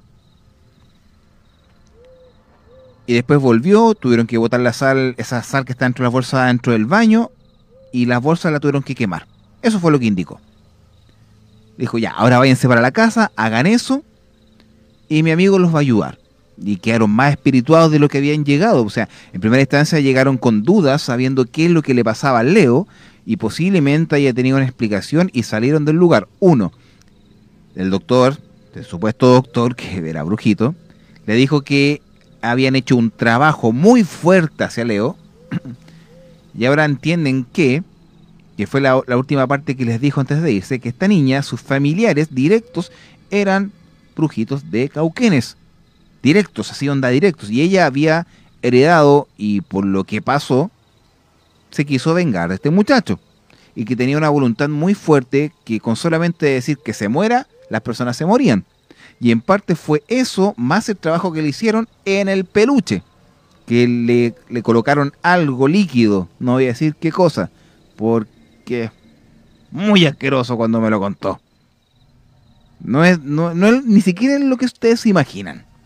Y después volvió, tuvieron que botar la sal, esa sal que está dentro de la bolsa dentro del baño, y las bolsas la tuvieron que quemar. Eso fue lo que indicó. Dijo, ya, ahora váyanse para la casa, hagan eso, y mi amigo los va a ayudar. Y quedaron más espirituados de lo que habían llegado. O sea, en primera instancia llegaron con dudas, sabiendo qué es lo que le pasaba a Leo, y posiblemente haya tenido una explicación, y salieron del lugar. Uno, el doctor, el supuesto doctor, que era brujito, le dijo que habían hecho un trabajo muy fuerte hacia Leo, y ahora entienden que, que fue la, la última parte que les dijo antes de irse, que esta niña, sus familiares directos, eran brujitos de Cauquenes. Directos, así onda directos. Y ella había heredado, y por lo que pasó, se quiso vengar de este muchacho. Y que tenía una voluntad muy fuerte, que con solamente decir que se muera, las personas se morían. Y en parte fue eso, más el trabajo que le hicieron en el peluche. Que le, le colocaron algo líquido, no voy a decir qué cosa, porque muy asqueroso cuando me lo contó. No es, no, no es ni siquiera es lo que ustedes se imaginan.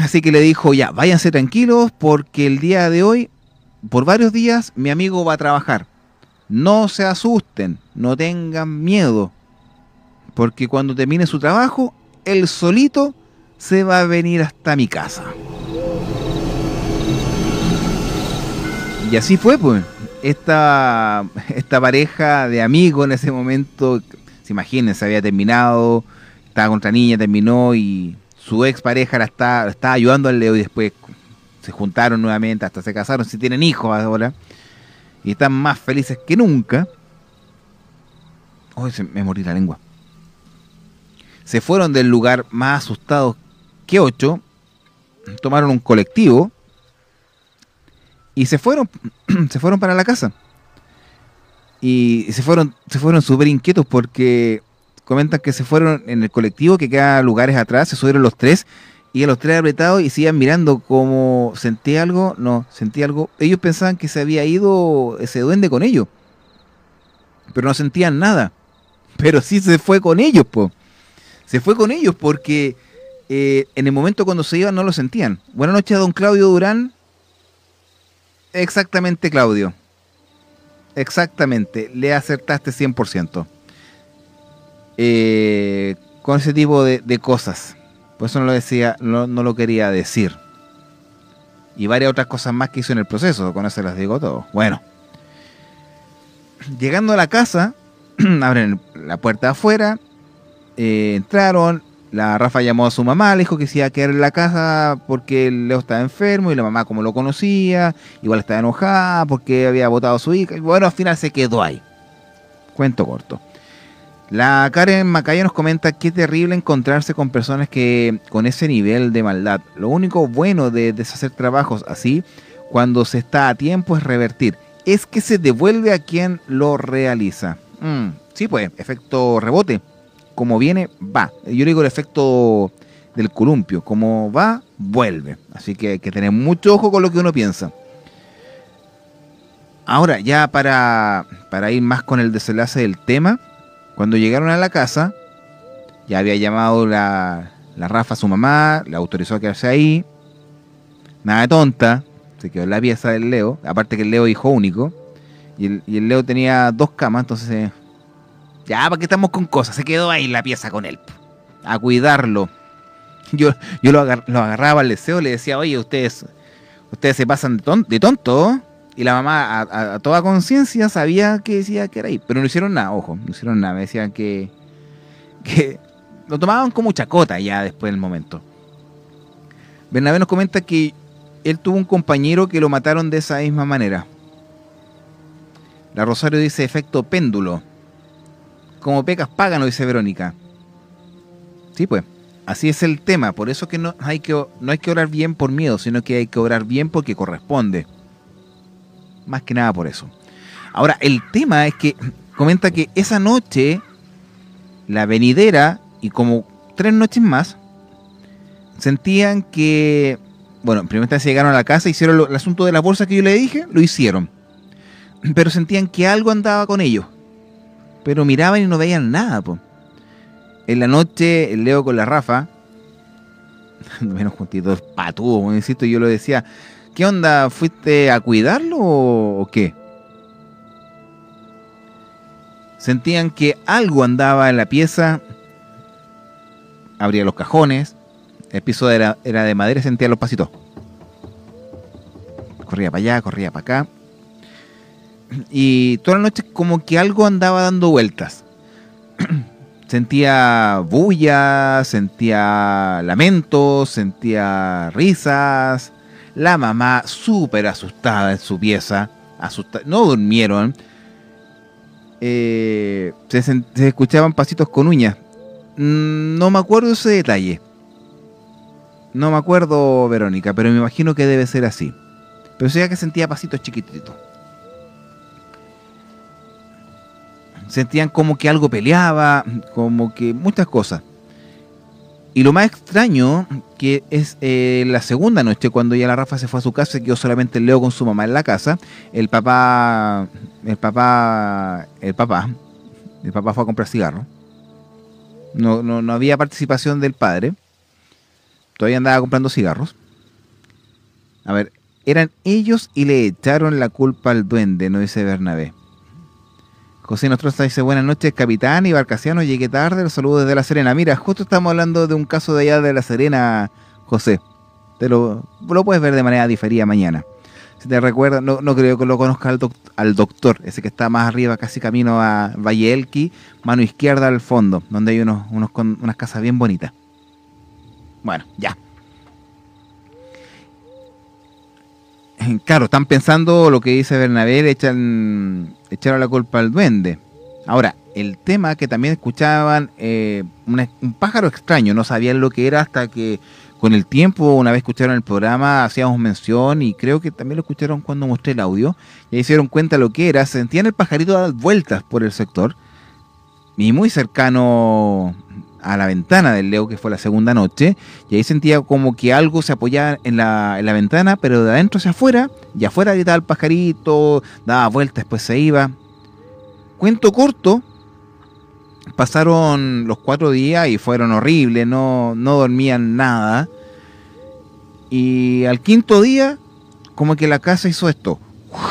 Así que le dijo, ya, váyanse tranquilos porque el día de hoy, por varios días, mi amigo va a trabajar. No se asusten, no tengan miedo, porque cuando termine su trabajo, él solito se va a venir hasta mi casa. Y así fue, pues. Esta, esta pareja de amigos en ese momento, se imaginen, se había terminado, estaba con otra niña, terminó y su ex pareja la está, la estaba ayudando al Leo y después se juntaron nuevamente, hasta se casaron, si tienen hijos ahora y están más felices que nunca. Uy, se me morí la lengua. Se fueron del lugar más asustados que ocho, tomaron un colectivo y se fueron, se fueron para la casa. Y se fueron, se fueron súper inquietos porque comentan que se fueron en el colectivo que queda lugares atrás, se subieron los tres y a los tres apretados y se iban mirando como sentía algo, no, sentía algo. Ellos pensaban que se había ido ese duende con ellos, pero no sentían nada. Pero sí se fue con ellos, po. Se fue con ellos porque eh, en el momento cuando se iban no lo sentían. Buenas noches a don Claudio Durán. Exactamente, Claudio. Exactamente, le acertaste cien por ciento. Eh, con ese tipo de, de cosas. Por eso no lo decía, no, no lo quería decir. Y varias otras cosas más que hizo en el proceso, con eso se las digo todo. Bueno, llegando a la casa, abren la puerta afuera, eh, entraron, la Rafa llamó a su mamá, le dijo que se iba a quedar en la casa porque el Leo estaba enfermo y la mamá, como lo conocía, igual estaba enojada porque había votado a su hija. Y bueno, al final se quedó ahí. Cuento corto. La Karen Macaya nos comenta qué terrible encontrarse con personas que con ese nivel de maldad. Lo único bueno de deshacer trabajos así, cuando se está a tiempo, es revertir. Es que se devuelve a quien lo realiza. Mm, sí, pues, efecto rebote. Como viene, va. Yo digo el efecto del columpio. Como va, vuelve. Así que hay que tener mucho ojo con lo que uno piensa. Ahora, ya para, para ir más con el desenlace del tema, cuando llegaron a la casa, ya había llamado la, la Rafa a su mamá, la autorizó a quedarse ahí. Nada de tonta, se quedó en la pieza del Leo. Aparte que el Leo es hijo único. Y el, y el Leo tenía dos camas, entonces... Ya, ¿para qué estamos con cosas? Se quedó ahí en la pieza con él. A cuidarlo. Yo, yo lo, agar, lo agarraba al deseo, le decía, oye, ustedes ustedes se pasan de, ton, de tonto. Y la mamá, a, a, a toda conciencia, sabía que decía que era ahí. Pero no hicieron nada, ojo, no hicieron nada. Me decían que, que lo tomaban como chacota ya después del momento. Bernabé nos comenta que él tuvo un compañero que lo mataron de esa misma manera. La Rosario dice efecto péndulo. Como pecas pagan, lo dice Verónica. Sí, pues, así es el tema. Por eso que no hay que no hay que orar bien por miedo, sino que hay que orar bien porque corresponde. Más que nada por eso. Ahora, el tema es que comenta que esa noche, la venidera y como tres noches más, sentían que, bueno, primero se llegaron a la casa, hicieron lo, el asunto de la bolsa que yo le dije, lo hicieron. Pero sentían que algo andaba con ellos. Pero miraban y no veían nada, po. En la noche, el Leo con la Rafa, menos juntitos, patudos, como insisto, yo lo decía, ¿qué onda? ¿Fuiste a cuidarlo o, o qué? Sentían que algo andaba en la pieza, abría los cajones, el piso era, era de madera y sentía los pasitos. Corría para allá, corría para acá. Y toda la noche como que algo andaba dando vueltas. Sentía bulla, sentía lamentos, sentía risas. La mamá súper asustada en su pieza. Asustada, no durmieron. Eh, se, se escuchaban pasitos con uñas. No me acuerdo ese detalle. No me acuerdo, Verónica, pero me imagino que debe ser así. Pero sí que sentía pasitos chiquititos. Sentían como que algo peleaba, como que muchas cosas. Y lo más extraño, que es eh, la segunda noche, cuando ya la Rafa se fue a su casa, quedó solamente el Leo con su mamá en la casa. El papá, el papá, el papá, el papá fue a comprar cigarros. No, no, no había participación del padre. todavía andaba comprando cigarros. A ver, eran ellos y le echaron la culpa al duende, no dice Bernabé. José Nostroza dice, buenas noches, capitán y Barcasiano, llegué tarde, los saludos desde La Serena. Mira, justo estamos hablando de un caso de allá de La Serena, José. Te lo, lo puedes ver de manera diferida mañana. Si te recuerdas, no, no creo que lo conozca al, doc, al doctor, ese que está más arriba, casi camino a Valle Elqui, mano izquierda al fondo, donde hay unos, unos con, unas casas bien bonitas. Bueno, ya. Claro, están pensando lo que dice Bernabé, le echan, echaron la culpa al duende. Ahora, el tema que también escuchaban, eh, una, un pájaro extraño, no sabían lo que era hasta que con el tiempo, una vez escucharon el programa, hacíamos mención y creo que también lo escucharon cuando mostré el audio, y ahí se dieron cuenta lo que era, sentían el pajarito dar vueltas por el sector, y muy cercano a la ventana del Leo, que fue la segunda noche, y ahí sentía como que algo se apoyaba en la, en la ventana, pero de adentro hacia afuera, y afuera gritaba el pajarito, daba vueltas, después se iba. Cuento corto, pasaron los cuatro días y fueron horribles, no, no dormían nada, y al quinto día, como que la casa hizo esto.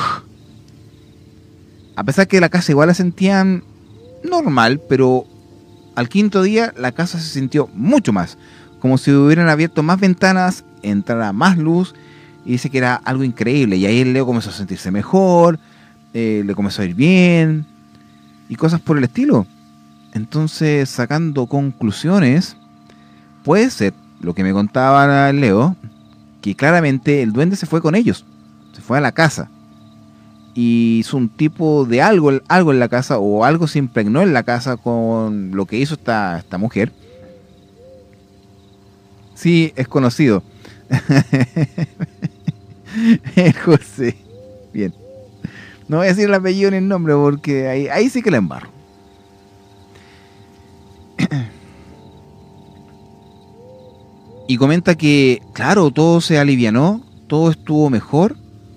A pesar que la casa igual la sentían normal, pero al quinto día la casa se sintió mucho más, como si hubieran abierto más ventanas, entrara más luz, y dice que era algo increíble. Y ahí el Leo comenzó a sentirse mejor, eh, le comenzó a ir bien, y cosas por el estilo. Entonces, sacando conclusiones, puede ser lo que me contaba el Leo, que claramente el duende se fue con ellos, se fue a la casa. Y hizo un tipo de algo, algo en la casa, o algo se impregnó en la casa con lo que hizo esta, esta mujer. Sí, es conocido. José. Bien. No voy a decir el apellido ni el nombre porque ahí, ahí sí que la embarro. Y comenta que, claro, todo se alivianó, todo estuvo mejor.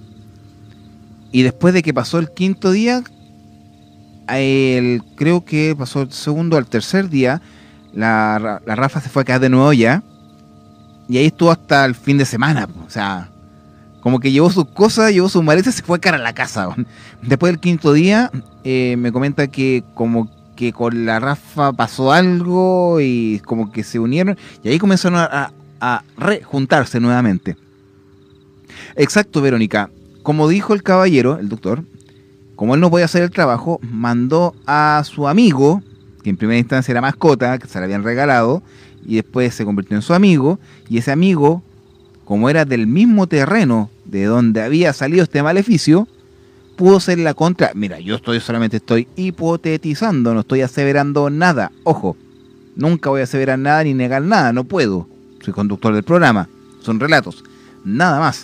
Y después de que pasó el quinto día, el, creo que pasó el segundo al tercer día, la, la Rafa se fue a quedar de nuevo ya. Y ahí estuvo hasta el fin de semana. O sea, como que llevó sus cosas, llevó sus maletas y se fue cara a la casa. Después del quinto día, eh, me comenta que como que con la Rafa pasó algo y como que se unieron. Y ahí comenzaron a, a, a rejuntarse nuevamente. Exacto, Verónica. Como dijo el caballero, el doctor, como él no podía hacer el trabajo, mandó a su amigo, que en primera instancia era mascota, que se le habían regalado, y después se convirtió en su amigo, y ese amigo, como era del mismo terreno de donde había salido este maleficio, pudo ser la contra. Mira, yo estoy solamente estoy hipotetizando, no estoy aseverando nada. Ojo, nunca voy a aseverar nada ni negar nada, no puedo. Soy conductor del programa, son relatos, nada más.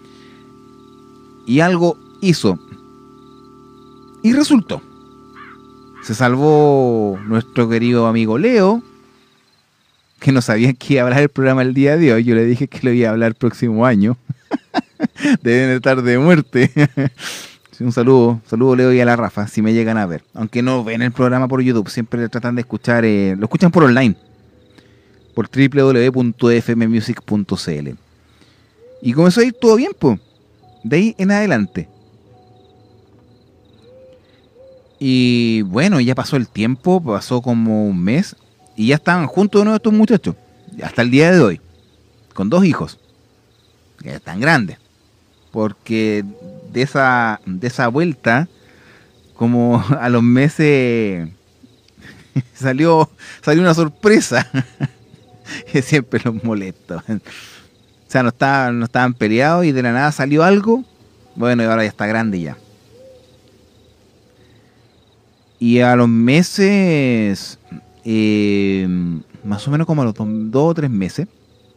Y algo hizo. Y resultó. Se salvó nuestro querido amigo Leo, que no sabía que iba a hablar el programa el día de hoy. Yo le dije que lo iba a hablar el próximo año. Deben estar de muerte. Un saludo, saludo Leo y a la Rafa, si me llegan a ver. Aunque no ven el programa por YouTube, siempre tratan de escuchar, eh, lo escuchan por online. Por doble u doble u doble u punto f m music punto c l. Y comenzó a ir todo bien, pues. De ahí en adelante. Y bueno, ya pasó el tiempo, pasó como un mes, y ya estaban juntos de nuevo estos muchachos, hasta el día de hoy, con dos hijos, que ya están grandes, porque de esa, de esa vuelta, como a los meses, salió, salió una sorpresa, que siempre los molesta. O sea, no estaban, no estaban peleados y de la nada salió algo. Bueno, y ahora ya está grande ya. Y a los meses, eh, más o menos como a los dos, dos o tres meses,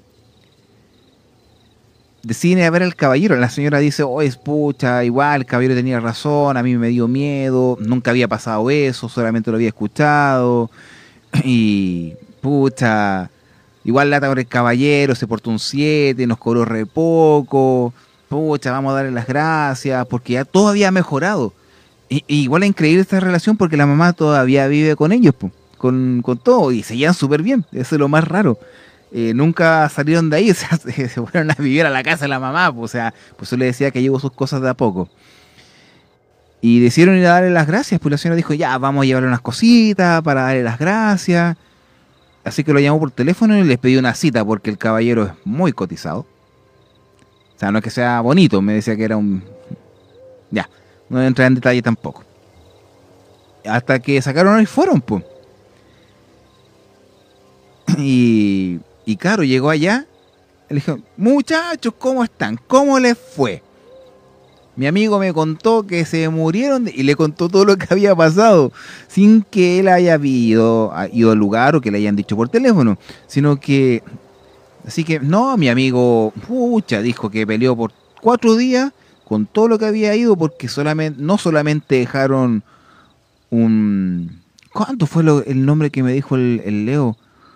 deciden a ver al caballero. La señora dice, oh, es pucha, igual, el caballero tenía razón, a mí me dio miedo, nunca había pasado eso, solamente lo había escuchado. Y pucha... Igual lata con el caballero, se portó un siete, nos cobró re poco. Pucha, vamos a darle las gracias, porque ya todo había mejorado. Y, y igual es increíble esta relación porque la mamá todavía vive con ellos, po, con, con todo, y se llevan súper bien, eso es lo más raro. eh, nunca salieron de ahí, o sea, se, se fueron a vivir a la casa de la mamá, pues, o sea, pues yo le decía que llevó sus cosas de a poco. Y decidieron ir a darle las gracias, pues la señora dijo, ya, vamos a llevarle unas cositas para darle las gracias. Así que lo llamó por teléfono y les pidió una cita, porque el caballero es muy cotizado. O sea, no es que sea bonito, me decía que era un... Ya, no voy a entrar en detalle tampoco. Hasta que sacaron y fueron, pues. Y, y claro, llegó allá. Le dijo, muchachos, ¿cómo están? ¿Cómo les fue? Mi amigo me contó que se murieron de, y le contó todo lo que había pasado, sin que él haya ido, ido al lugar o que le hayan dicho por teléfono, sino que... Así que, no, mi amigo, pucha, dijo que peleó por cuatro días con todo lo que había ido, porque solamente no solamente dejaron un... ¿Cuánto fue lo, el nombre que me dijo el, el Leo?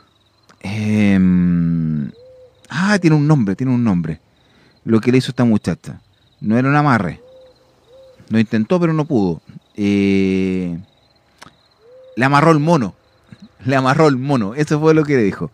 Eh, ah, tiene un nombre, tiene un nombre. Lo que le hizo esta muchacha. No era un amarre. Lo intentó, pero no pudo. Eh, le amarró el mono. Le amarró el mono. Eso fue lo que le dijo.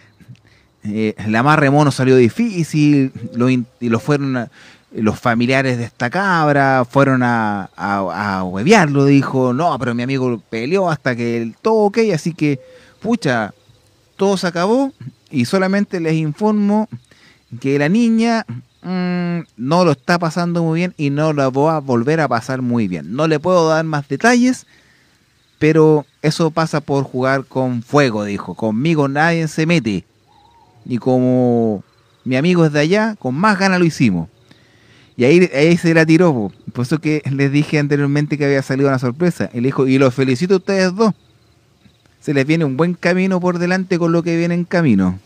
Eh, el amarre mono salió difícil. Lo, y lo fueron a, los familiares de esta cabra fueron a, a, a huevearlo. Dijo, no, pero mi amigo peleó hasta que el todo ok. Así que, pucha, todo se acabó. Y solamente les informo que la niña... no lo está pasando muy bien y no lo va a volver a pasar muy bien. No le puedo dar más detalles, pero eso pasa por jugar con fuego, dijo. Conmigo nadie se mete. Y como mi amigo es de allá, con más ganas lo hicimos. Y ahí, ahí se la tiró. Po. Por eso que les dije anteriormente que había salido una sorpresa. Y le dijo, y los felicito a ustedes dos. Se les viene un buen camino por delante con lo que viene en camino.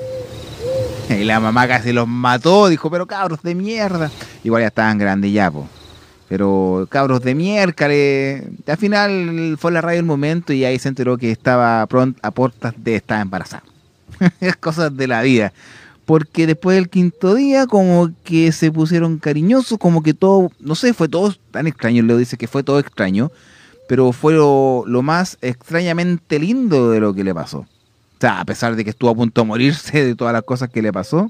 Y la mamá casi los mató, dijo, pero cabros de mierda. Igual ya estaban grandes ya, po. Pero cabros de miércoles. Al final fue la radio el momento y ahí se enteró que estaba pronto a puertas de estar embarazada. Es cosas de la vida. Porque después del quinto día como que se pusieron cariñosos, como que todo, no sé, fue todo tan extraño. Leo dice que fue todo extraño, pero fue lo, lo más extrañamente lindo de lo que le pasó. O sea, a pesar de que estuvo a punto de morirse de todas las cosas que le pasó.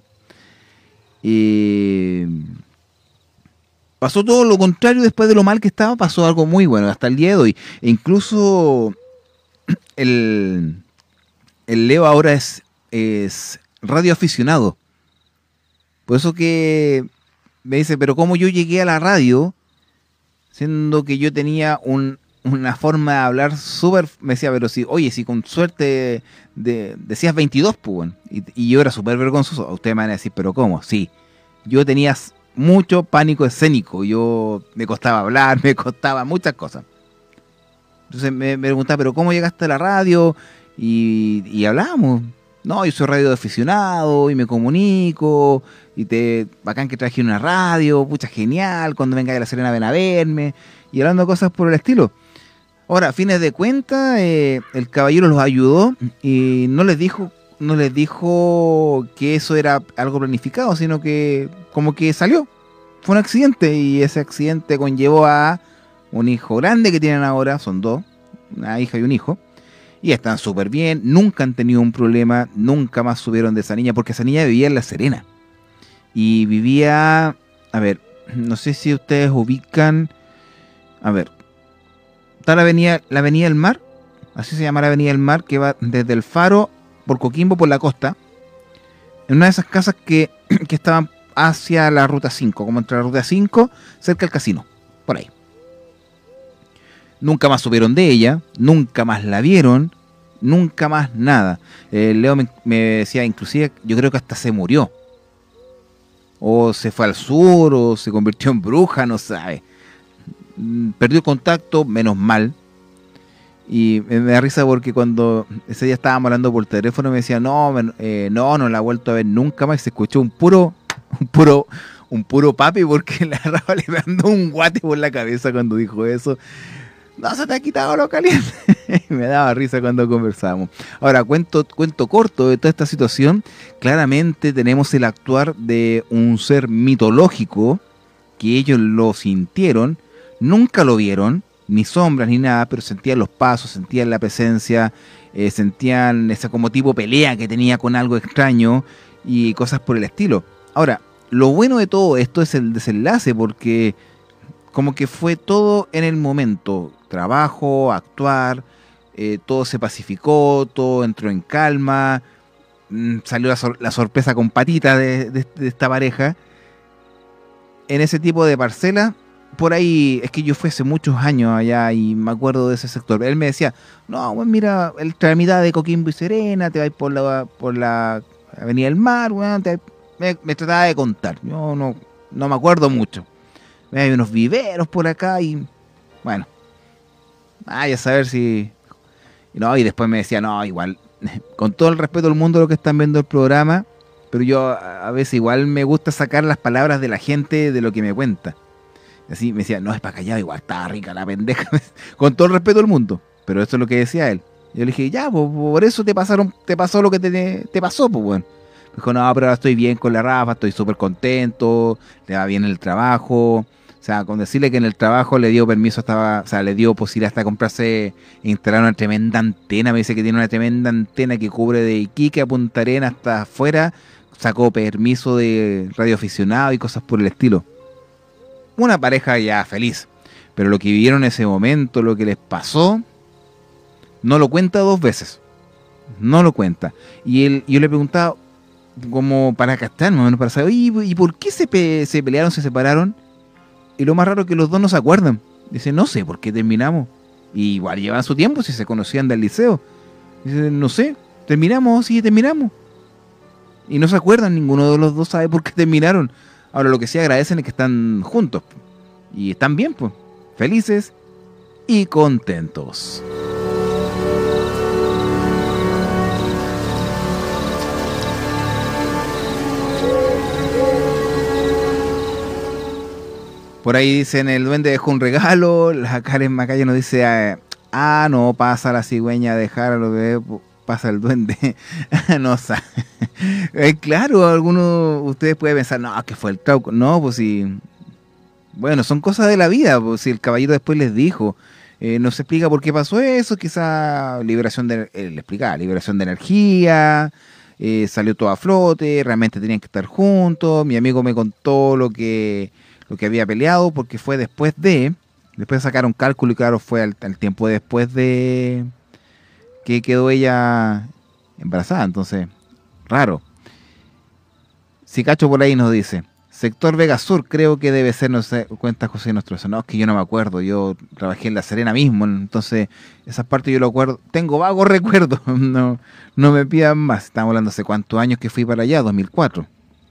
Y pasó todo lo contrario después de lo mal que estaba, pasó algo muy bueno hasta el día de hoy. E incluso el, el Leo ahora es, es radioaficionado. Por eso que me dice, pero ¿cómo yo llegué a la radio? Siendo que yo tenía un... una forma de hablar súper, me decía, pero si, oye, si con suerte de, decías veintidós, pues, bueno, y, y yo era súper vergonzoso, ustedes me van a decir, pero ¿cómo? Sí, yo tenía mucho pánico escénico, yo me costaba hablar, me costaba muchas cosas. Entonces me, me preguntaba, pero ¿cómo llegaste a la radio? Y, y hablábamos. No, yo soy radioaficionado y me comunico, y te bacán que traje una radio, pucha, genial, cuando venga de La Serena ven a verme, y hablando de cosas por el estilo. Ahora, a fines de cuentas, eh, el caballero los ayudó y no les dijo, no les dijo que eso era algo planificado, sino que como que salió. Fue un accidente y ese accidente conllevó a un hijo grande que tienen ahora, son dos, una hija y un hijo, y están súper bien, nunca han tenido un problema, nunca más subieron de esa niña, porque esa niña vivía en La Serena. Y vivía, a ver, no sé si ustedes ubican, a ver, está la avenida, la avenida del Mar, así se llama la avenida del Mar, que va desde el Faro por Coquimbo por la costa, en una de esas casas que, que estaban hacia la ruta cinco, como entre la ruta cinco, cerca del casino, por ahí. Nunca más supieron de ella, nunca más la vieron, nunca más nada. Eh, Leo me, me decía, inclusive, yo creo que hasta se murió. O se fue al sur, o se convirtió en bruja, no sabe. Perdió contacto, menos mal. Y me, me da risa porque cuando ese día estábamos hablando por teléfono me decía, no, eh, no, no la he vuelto a ver nunca más. Y se escuchó un puro, un puro, un puro papi, porque la Rafa le mandó un guate por la cabeza cuando dijo eso. No se te ha quitado lo caliente. Me daba risa cuando conversábamos. Ahora, cuento, cuento corto de toda esta situación. Claramente tenemos el actuar de un ser mitológico, que ellos lo sintieron, nunca lo vieron, ni sombras ni nada, pero sentían los pasos, sentían la presencia, eh, sentían esa como tipo pelea que tenía con algo extraño y cosas por el estilo. Ahora, lo bueno de todo esto es el desenlace, porque como que fue todo en el momento, trabajo, actuar, eh, todo se pacificó, todo entró en calma, mmm, salió la, sor la sorpresa con patita de, de, de esta pareja. En ese tipo de parcela, por ahí, es que yo fui hace muchos años allá y me acuerdo de ese sector. Él me decía, no, bueno, mira, el tramidad de Coquimbo y Serena, te vas por la, por la Avenida del Mar, bueno, te, me, me trataba de contar. Yo no, no me acuerdo mucho. Hay unos viveros por acá y, bueno, vaya a saber si... No, y después me decía, no, igual, con todo el respeto del mundo lo que están viendo el programa, pero yo a veces igual me gusta sacar las palabras de la gente de lo que me cuenta. Así me decía, no, es para callado, igual está rica la pendeja. Con todo el respeto del mundo. Pero eso es lo que decía él. Yo le dije, ya, pues, por eso te pasaron, te pasó lo que te, te pasó, pues bueno. Me dijo, no, pero ahora estoy bien con la Rafa, estoy súper contento, le va bien el trabajo. O sea, con decirle que en el trabajo le dio permiso, estaba, o sea, le dio posibilidad hasta comprarse e instalar una tremenda antena. Me dice que tiene una tremenda antena que cubre de Iquique a Punta Arenas hasta afuera. Sacó permiso de radioaficionado y cosas por el estilo. Una pareja ya feliz. Pero lo que vivieron en ese momento, lo que les pasó, no lo cuenta dos veces. No lo cuenta. Y él, yo le preguntaba, como para captar, más o menos, para saber, oye, ¿y por qué se, pe se pelearon, se separaron? Y lo más raro es que los dos no se acuerdan. Dice, no sé por qué terminamos. Y igual llevan su tiempo si se conocían del liceo. Dice, no sé, terminamos, sí, terminamos. Y no se acuerdan, ninguno de los dos sabe por qué terminaron. Ahora lo que sí agradecen es que están juntos. Y están bien, pues. Felices y contentos. Por ahí dicen, el duende dejó un regalo. La Karen Macaya nos dice, ah, no, pasa la cigüeña a dejar a los bebés, pasa el duende. No sabe. Eh, claro, algunos ustedes pueden pensar, no, que fue el trauco. No, pues sí. Bueno, son cosas de la vida. Pues si el caballero después les dijo, eh, no se explica por qué pasó eso. Quizá liberación de, eh, le explicaba, liberación de energía. Eh, salió todo a flote. Realmente tenían que estar juntos. Mi amigo me contó lo que, lo que había peleado porque fue después de. Después sacaron cálculo y claro, fue al, al tiempo después de que quedó ella embarazada. Entonces, raro. Si Cacho por ahí nos dice, sector Vega Sur, creo que debe ser, no sé, cuenta José Nostroza. No, es que yo no me acuerdo, yo trabajé en La Serena mismo, entonces esas partes yo lo acuerdo, tengo vagos recuerdos, no, no me pidan más. Estamos hablando hace cuántos años que fui para allá, dos mil cuatro.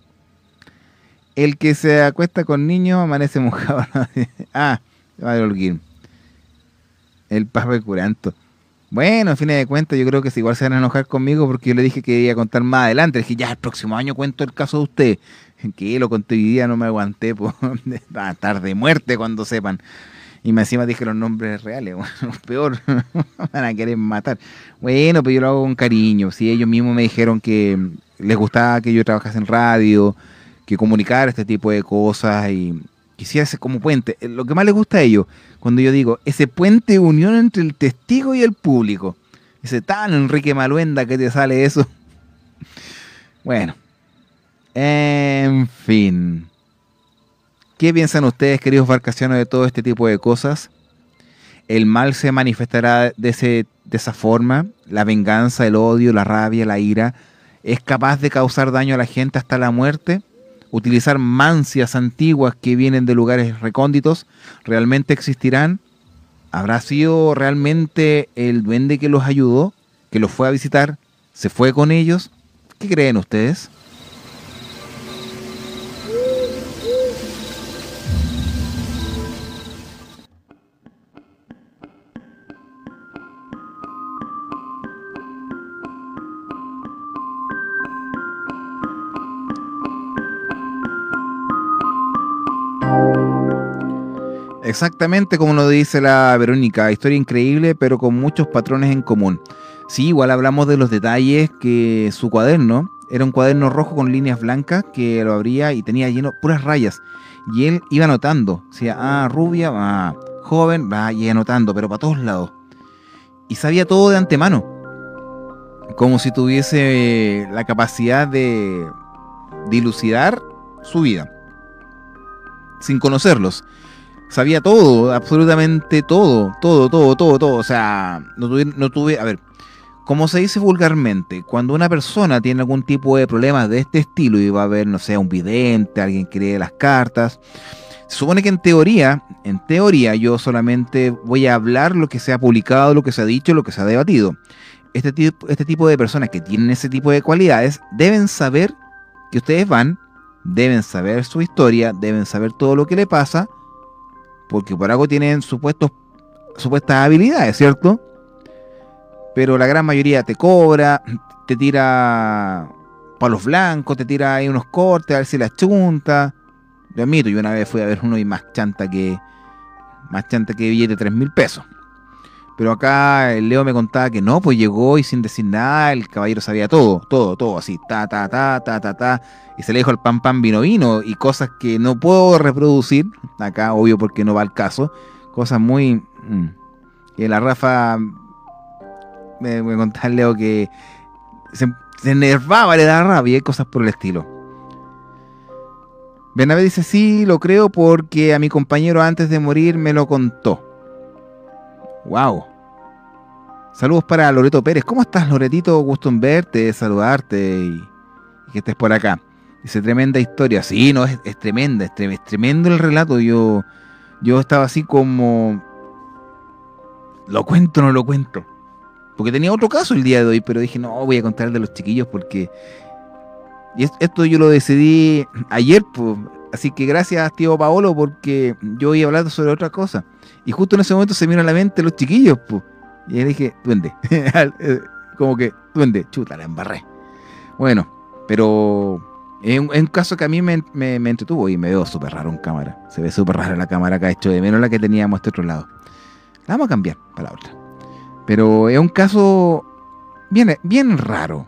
El que se acuesta con niños amanece mojado. Ah, vale, Holguín. El Papa Curanto. Bueno, en fin de cuentas, yo creo que igual se van a enojar conmigo porque yo le dije que iba a contar más adelante. Le dije, ya, el próximo año cuento el caso de usted. Que lo conté hoy día, no me aguanté. Pues, va a estar de muerte cuando sepan. Y me encima dije los nombres reales. Bueno, peor, van a querer matar. Bueno, pero yo lo hago con cariño. Sí, ellos mismos me dijeron que les gustaba que yo trabajase en radio, que comunicara este tipo de cosas y quisiera ser como puente. Lo que más les gusta a ellos, cuando yo digo, ese puente de unión entre el testigo y el público. Dice, tan Enrique Maluenda que te sale eso. Bueno, en fin. ¿Qué piensan ustedes, queridos barcacianos, de todo este tipo de cosas? ¿El mal se manifestará de, ese, de esa forma? ¿La venganza, el odio, la rabia, la ira es capaz de causar daño a la gente hasta la muerte? ¿Utilizar mancias antiguas que vienen de lugares recónditos realmente existirán? ¿Habrá sido realmente el duende que los ayudó, que los fue a visitar, se fue con ellos? ¿Qué creen ustedes? Exactamente como lo dice la Verónica, historia increíble pero con muchos patrones en común. Sí, igual hablamos de los detalles, que su cuaderno era un cuaderno rojo con líneas blancas que lo abría y tenía lleno puras rayas. Y él iba anotando, decía, ah, rubia, ah, joven, va, y anotando, pero para todos lados. Y sabía todo de antemano. como si tuviese la capacidad de dilucidar su vida, sin conocerlos. Sabía todo, absolutamente todo, todo, todo, todo, todo. O sea, no tuve, no tuve, a ver, como se dice vulgarmente, cuando una persona tiene algún tipo de problemas de este estilo y va a ver, no sé, un vidente, alguien que lee las cartas, se supone que en teoría, en teoría yo solamente voy a hablar lo que se ha publicado, lo que se ha dicho, lo que se ha debatido. Este tipo, este tipo de personas que tienen ese tipo de cualidades deben saber que ustedes van, deben saber su historia, deben saber todo lo que le pasa, porque por algo tienen supuestos, supuestas habilidades, ¿cierto? Pero la gran mayoría te cobra, te tira palos blancos, te tira ahí unos cortes, a ver si la chunta. Yo admito, yo una vez fui a ver uno y más chanta que más chanta que billete de tres mil pesos. Pero acá el Leo me contaba que no, pues llegó y sin decir nada, el caballero sabía todo, todo, todo, así, ta, ta, ta, ta, ta, ta, y se le dijo el pan, pan, vino, vino, y cosas que no puedo reproducir, acá, obvio, porque no va al caso, cosas muy... Mmm, y la Rafa me, me contaba el Leo que se, se enervaba, le daba rabia y cosas por el estilo. Bernabé dice, sí, lo creo porque a mi compañero antes de morir me lo contó. Wow. Saludos para Loreto Pérez. ¿Cómo estás, Loretito? Gusto en verte, saludarte y, y que estés por acá. Dice, tremenda historia. Sí, no, es, es tremenda, es, trem, es tremendo el relato. Yo, yo estaba así como... ¿Lo cuento o no lo cuento? Porque tenía otro caso el día de hoy, pero dije, no, voy a contar el de los chiquillos porque... Y esto yo lo decidí ayer, pues. Así que gracias, tío Paolo, porque yo iba hablando sobre otra cosa. Y justo en ese momento se me vino a la mente los chiquillos, pues. Y le dije, duende. Como que, duende, chuta, la embarré. Bueno, pero es un, es un caso que a mí me, me, me entretuvo y me veo súper raro en cámara. Se ve súper raro la cámara acá, hecho de menos la que teníamos a este otro lado. La vamos a cambiar para la otra. Pero es un caso bien, bien raro.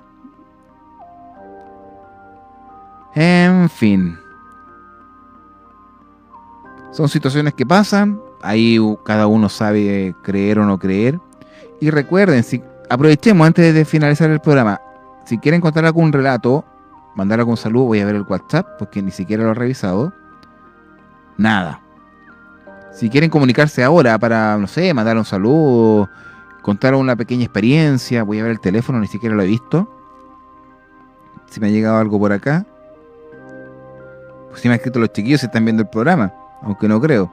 En fin. Son situaciones que pasan. Ahí cada uno sabe creer o no creer. Y recuerden, si aprovechemos antes de finalizar el programa. Si quieren contar algún relato, mandar algún saludo, voy a ver el WhatsApp, porque ni siquiera lo he revisado. Nada. Si quieren comunicarse ahora para, no sé, mandar un saludo, contar una pequeña experiencia, voy a ver el teléfono, ni siquiera lo he visto. Si me ha llegado algo por acá. Pues si me han escrito los chiquillos, se están viendo el programa, aunque no creo.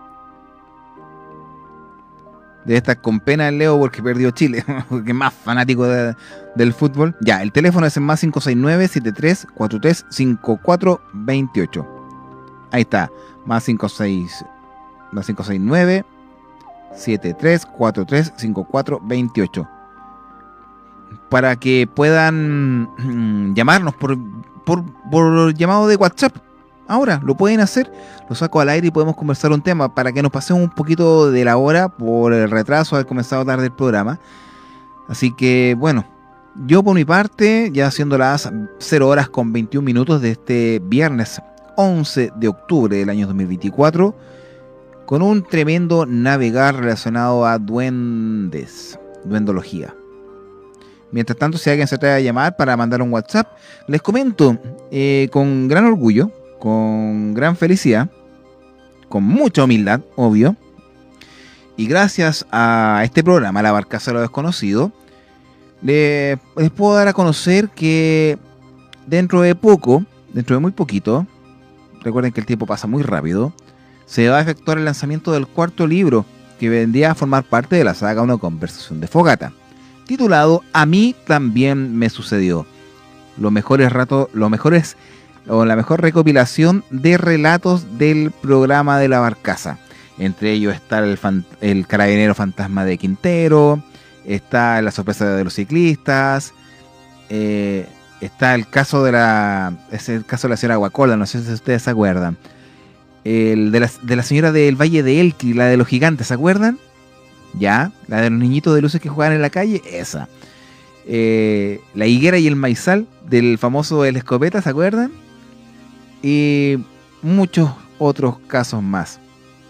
Debe estar con pena el Leo porque perdió Chile, porque es más fanático de, del fútbol. Ya, el teléfono es el más cinco seis nueve, siete tres cuatro tres, cinco cuatro dos ocho. Ahí está, más cinco seis nueve, siete tres cuatro tres, cinco cuatro dos ocho. Para que puedan llamarnos por, por, por llamado de WhatsApp. Ahora, lo pueden hacer, lo saco al aire y podemos conversar un tema para que nos pasemos un poquito de la hora por el retraso de haber comenzado tarde el programa. Así que, bueno, yo por mi parte, ya siendo las cero horas con veintiún minutos de este viernes once de octubre del año dos mil veinticuatro, con un tremendo navegar relacionado a duendes, duendología. Mientras tanto, si alguien se atreve a llamar para mandar un WhatsApp, les comento eh, con gran orgullo, con gran felicidad, con mucha humildad, obvio, y gracias a este programa, La Barcaza de lo Desconocido, les, les puedo dar a conocer que dentro de poco, dentro de muy poquito, recuerden que el tiempo pasa muy rápido, se va a efectuar el lanzamiento del cuarto libro que vendría a formar parte de la saga Una Conversación de Fogata, titulado A mí también me sucedió. Los mejores ratos, los mejores o la mejor recopilación de relatos del programa de La Barcaza. Entre ellos está el, fan, el carabinero fantasma de Quintero, está la sorpresa de los ciclistas, eh, está el caso de la es el caso de la señora Guacola, no sé si ustedes se acuerdan. El de la, de la señora del Valle de Elqui, la de los gigantes, ¿se acuerdan? Ya, la de los niñitos de luces que juegan en la calle, esa. Eh, la higuera y el maizal del famoso El Escopeta, ¿se acuerdan? Y muchos otros casos más.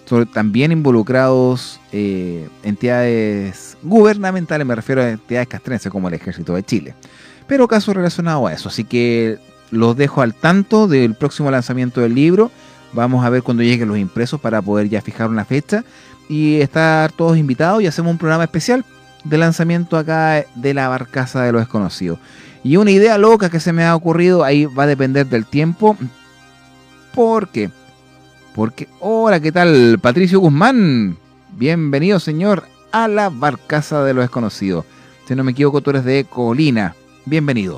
sobre, también involucrados eh, entidades gubernamentales, me refiero a entidades castrenses como el Ejército de Chile. Pero casos relacionados a eso, así que los dejo al tanto del próximo lanzamiento del libro. Vamos a ver cuando lleguen los impresos para poder ya fijar una fecha y estar todos invitados y hacemos un programa especial de lanzamiento acá de La Barcaza de lo Desconocido. Y una idea loca que se me ha ocurrido, ahí va a depender del tiempo. ¿Por qué? Porque, hola, ¿qué tal? Patricio Guzmán, bienvenido señor a La Barcaza de lo Desconocido. Si no me equivoco, tú eres de Colina, bienvenido.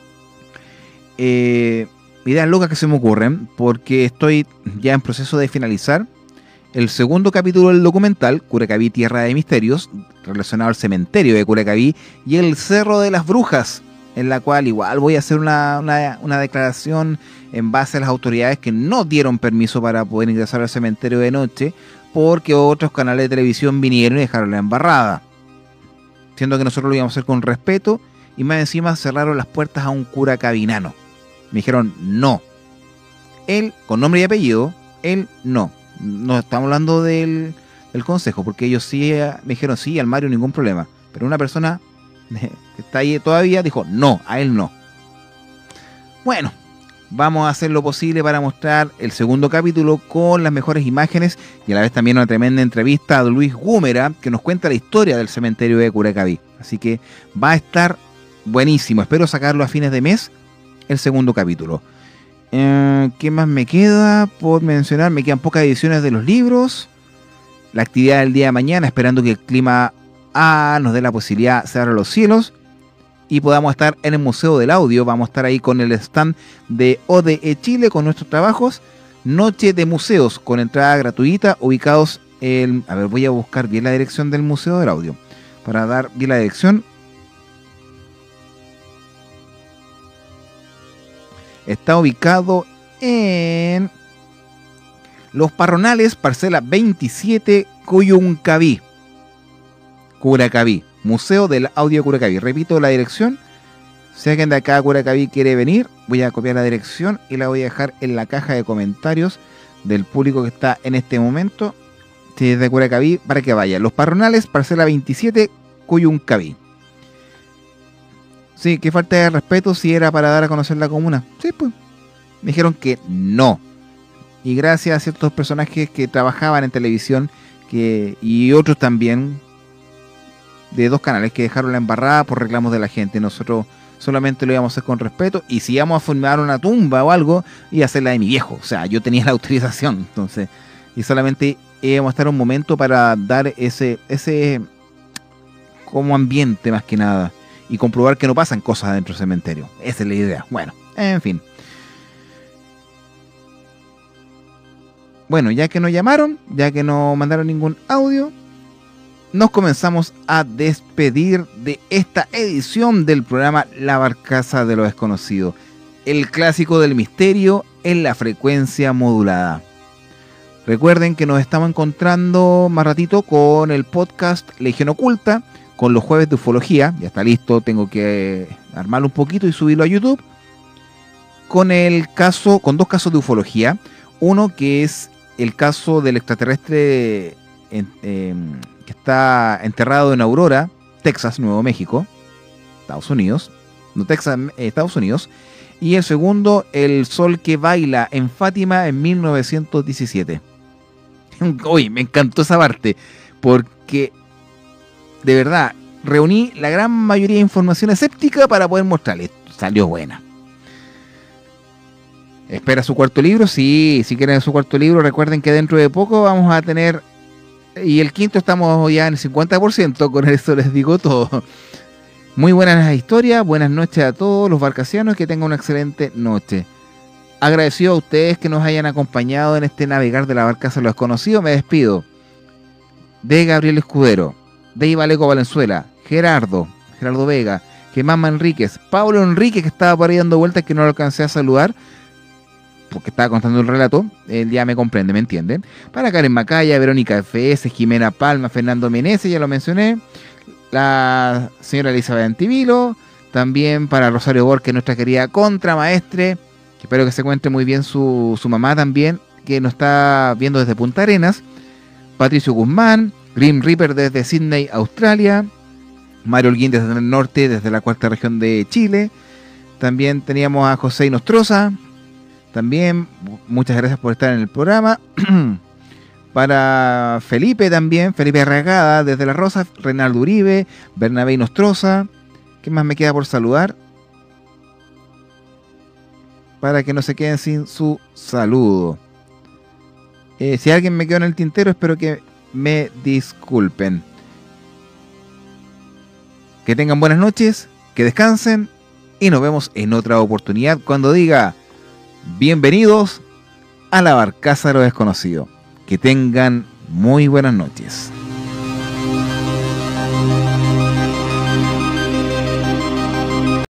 Eh, ideas locas que se me ocurren, porque estoy ya en proceso de finalizar el segundo capítulo del documental Curacaví, Tierra de Misterios, relacionado al cementerio de Curacaví y el Cerro de las Brujas, en la cual igual voy a hacer una, una, una declaración en base a las autoridades que no dieron permiso para poder ingresar al cementerio de noche, porque otros canales de televisión vinieron y dejaron la embarrada, siendo que nosotros lo íbamos a hacer con respeto, y más encima cerraron las puertas a un cura cabinano. Me dijeron no, él con nombre y apellido, él no. No estamos hablando del, del consejo, porque ellos sí me dijeron sí, al Mario ningún problema, pero una persona que está ahí todavía dijo no, a él no. Bueno, vamos a hacer lo posible para mostrar el segundo capítulo con las mejores imágenes y a la vez también una tremenda entrevista a Luis Gúmera, que nos cuenta la historia del cementerio de Curacaví. Así que va a estar buenísimo, espero sacarlo a fines de mes, el segundo capítulo. Eh, ¿Qué más me queda por mencionar? Me quedan pocas ediciones de los libros. La actividad del día de mañana, esperando que el clima ah, nos dé la posibilidad de cerrar los cielos y podamos estar en el Museo del Audio. Vamos a estar ahí con el stand de O D E Chile con nuestros trabajos. Noche de museos con entrada gratuita, ubicados en... A ver, voy a buscar bien la dirección del Museo del Audio para dar bien la dirección. Está ubicado en Los Parronales, parcela veintisiete, Cuyuncaví, Curacaví, Museo del Audio Curacaví. Repito la dirección. Si alguien de acá a Curacaví quiere venir, voy a copiar la dirección y la voy a dejar en la caja de comentarios del público que está en este momento. Si es de Curacaví, para que vaya. Los Parronales, parcela veintisiete, Cuyuncaví. Sí, qué falta de respeto si era para dar a conocer la comuna. Sí, pues. Me dijeron que no. Y gracias a ciertos personajes que trabajaban en televisión que y otros también de dos canales que dejaron la embarrada por reclamos de la gente. Nosotros solamente lo íbamos a hacer con respeto. Y si íbamos a formar una tumba o algo, iba a ser la de mi viejo. O sea, yo tenía la autorización. Entonces, y solamente íbamos a estar un momento para dar ese, ese como ambiente más que nada. Y comprobar que no pasan cosas dentro del cementerio. Esa es la idea. Bueno, en fin. Bueno, ya que no llamaron, ya que no mandaron ningún audio, nos comenzamos a despedir de esta edición del programa La Barcaza de lo Desconocido. El clásico del misterio en la frecuencia modulada. Recuerden que nos estamos encontrando más ratito con el podcast Legión Oculta, con los jueves de ufología. Ya está listo, tengo que armarlo un poquito y subirlo a YouTube. Con el caso, con dos casos de ufología. Uno que es el caso del extraterrestre en, eh, que está enterrado en Aurora, Texas, Nuevo México, Estados Unidos. No, Texas, eh, Estados Unidos. Y el segundo, el sol que baila en Fátima en mil novecientos diecisiete. Uy, me encantó esa parte, porque de verdad, reuní la gran mayoría de información escéptica para poder mostrarles. Salió buena. ¿Espera su cuarto libro? Sí, si quieren su cuarto libro, recuerden que dentro de poco vamos a tener... Y el quinto estamos ya en el cincuenta por ciento, con eso les digo todo. Muy buenas las historias, buenas noches a todos los barcasianos, que tengan una excelente noche. Agradecido a ustedes que nos hayan acompañado en este navegar de la barcaza de los desconocidos. Me despido de Gabriel Escudero, de Ivaleco Valenzuela, Gerardo, Gerardo Vega, Gemma Enríquez, Pablo Enrique, que estaba por ahí dando vueltas, que no lo alcancé a saludar porque estaba contando el relato. Él ya me comprende, me entienden. Para Karen Macaya, Verónica F S, Jimena Palma, Fernando Meneses, ya lo mencioné, la señora Elizabeth Antivilo, también para Rosario Borges, nuestra querida contramaestre, que espero que se encuentre muy bien su, su mamá también, que nos está viendo desde Punta Arenas. Patricio Guzmán, Grim Reaper desde Sydney, Australia, Mario Holguín desde el norte, desde la cuarta región de Chile. También teníamos a José Inostroza. También, muchas gracias por estar en el programa. Para Felipe también, Felipe Arragada desde La Rosa, Reinaldo Uribe, Bernabé Inostroza. ¿Qué más me queda por saludar? Para que no se queden sin su saludo. Eh, si alguien me quedó en el tintero, espero que me disculpen. Que tengan buenas noches, que descansen y nos vemos en otra oportunidad cuando diga bienvenidos a la Barcaza de lo Desconocido. Que tengan muy buenas noches.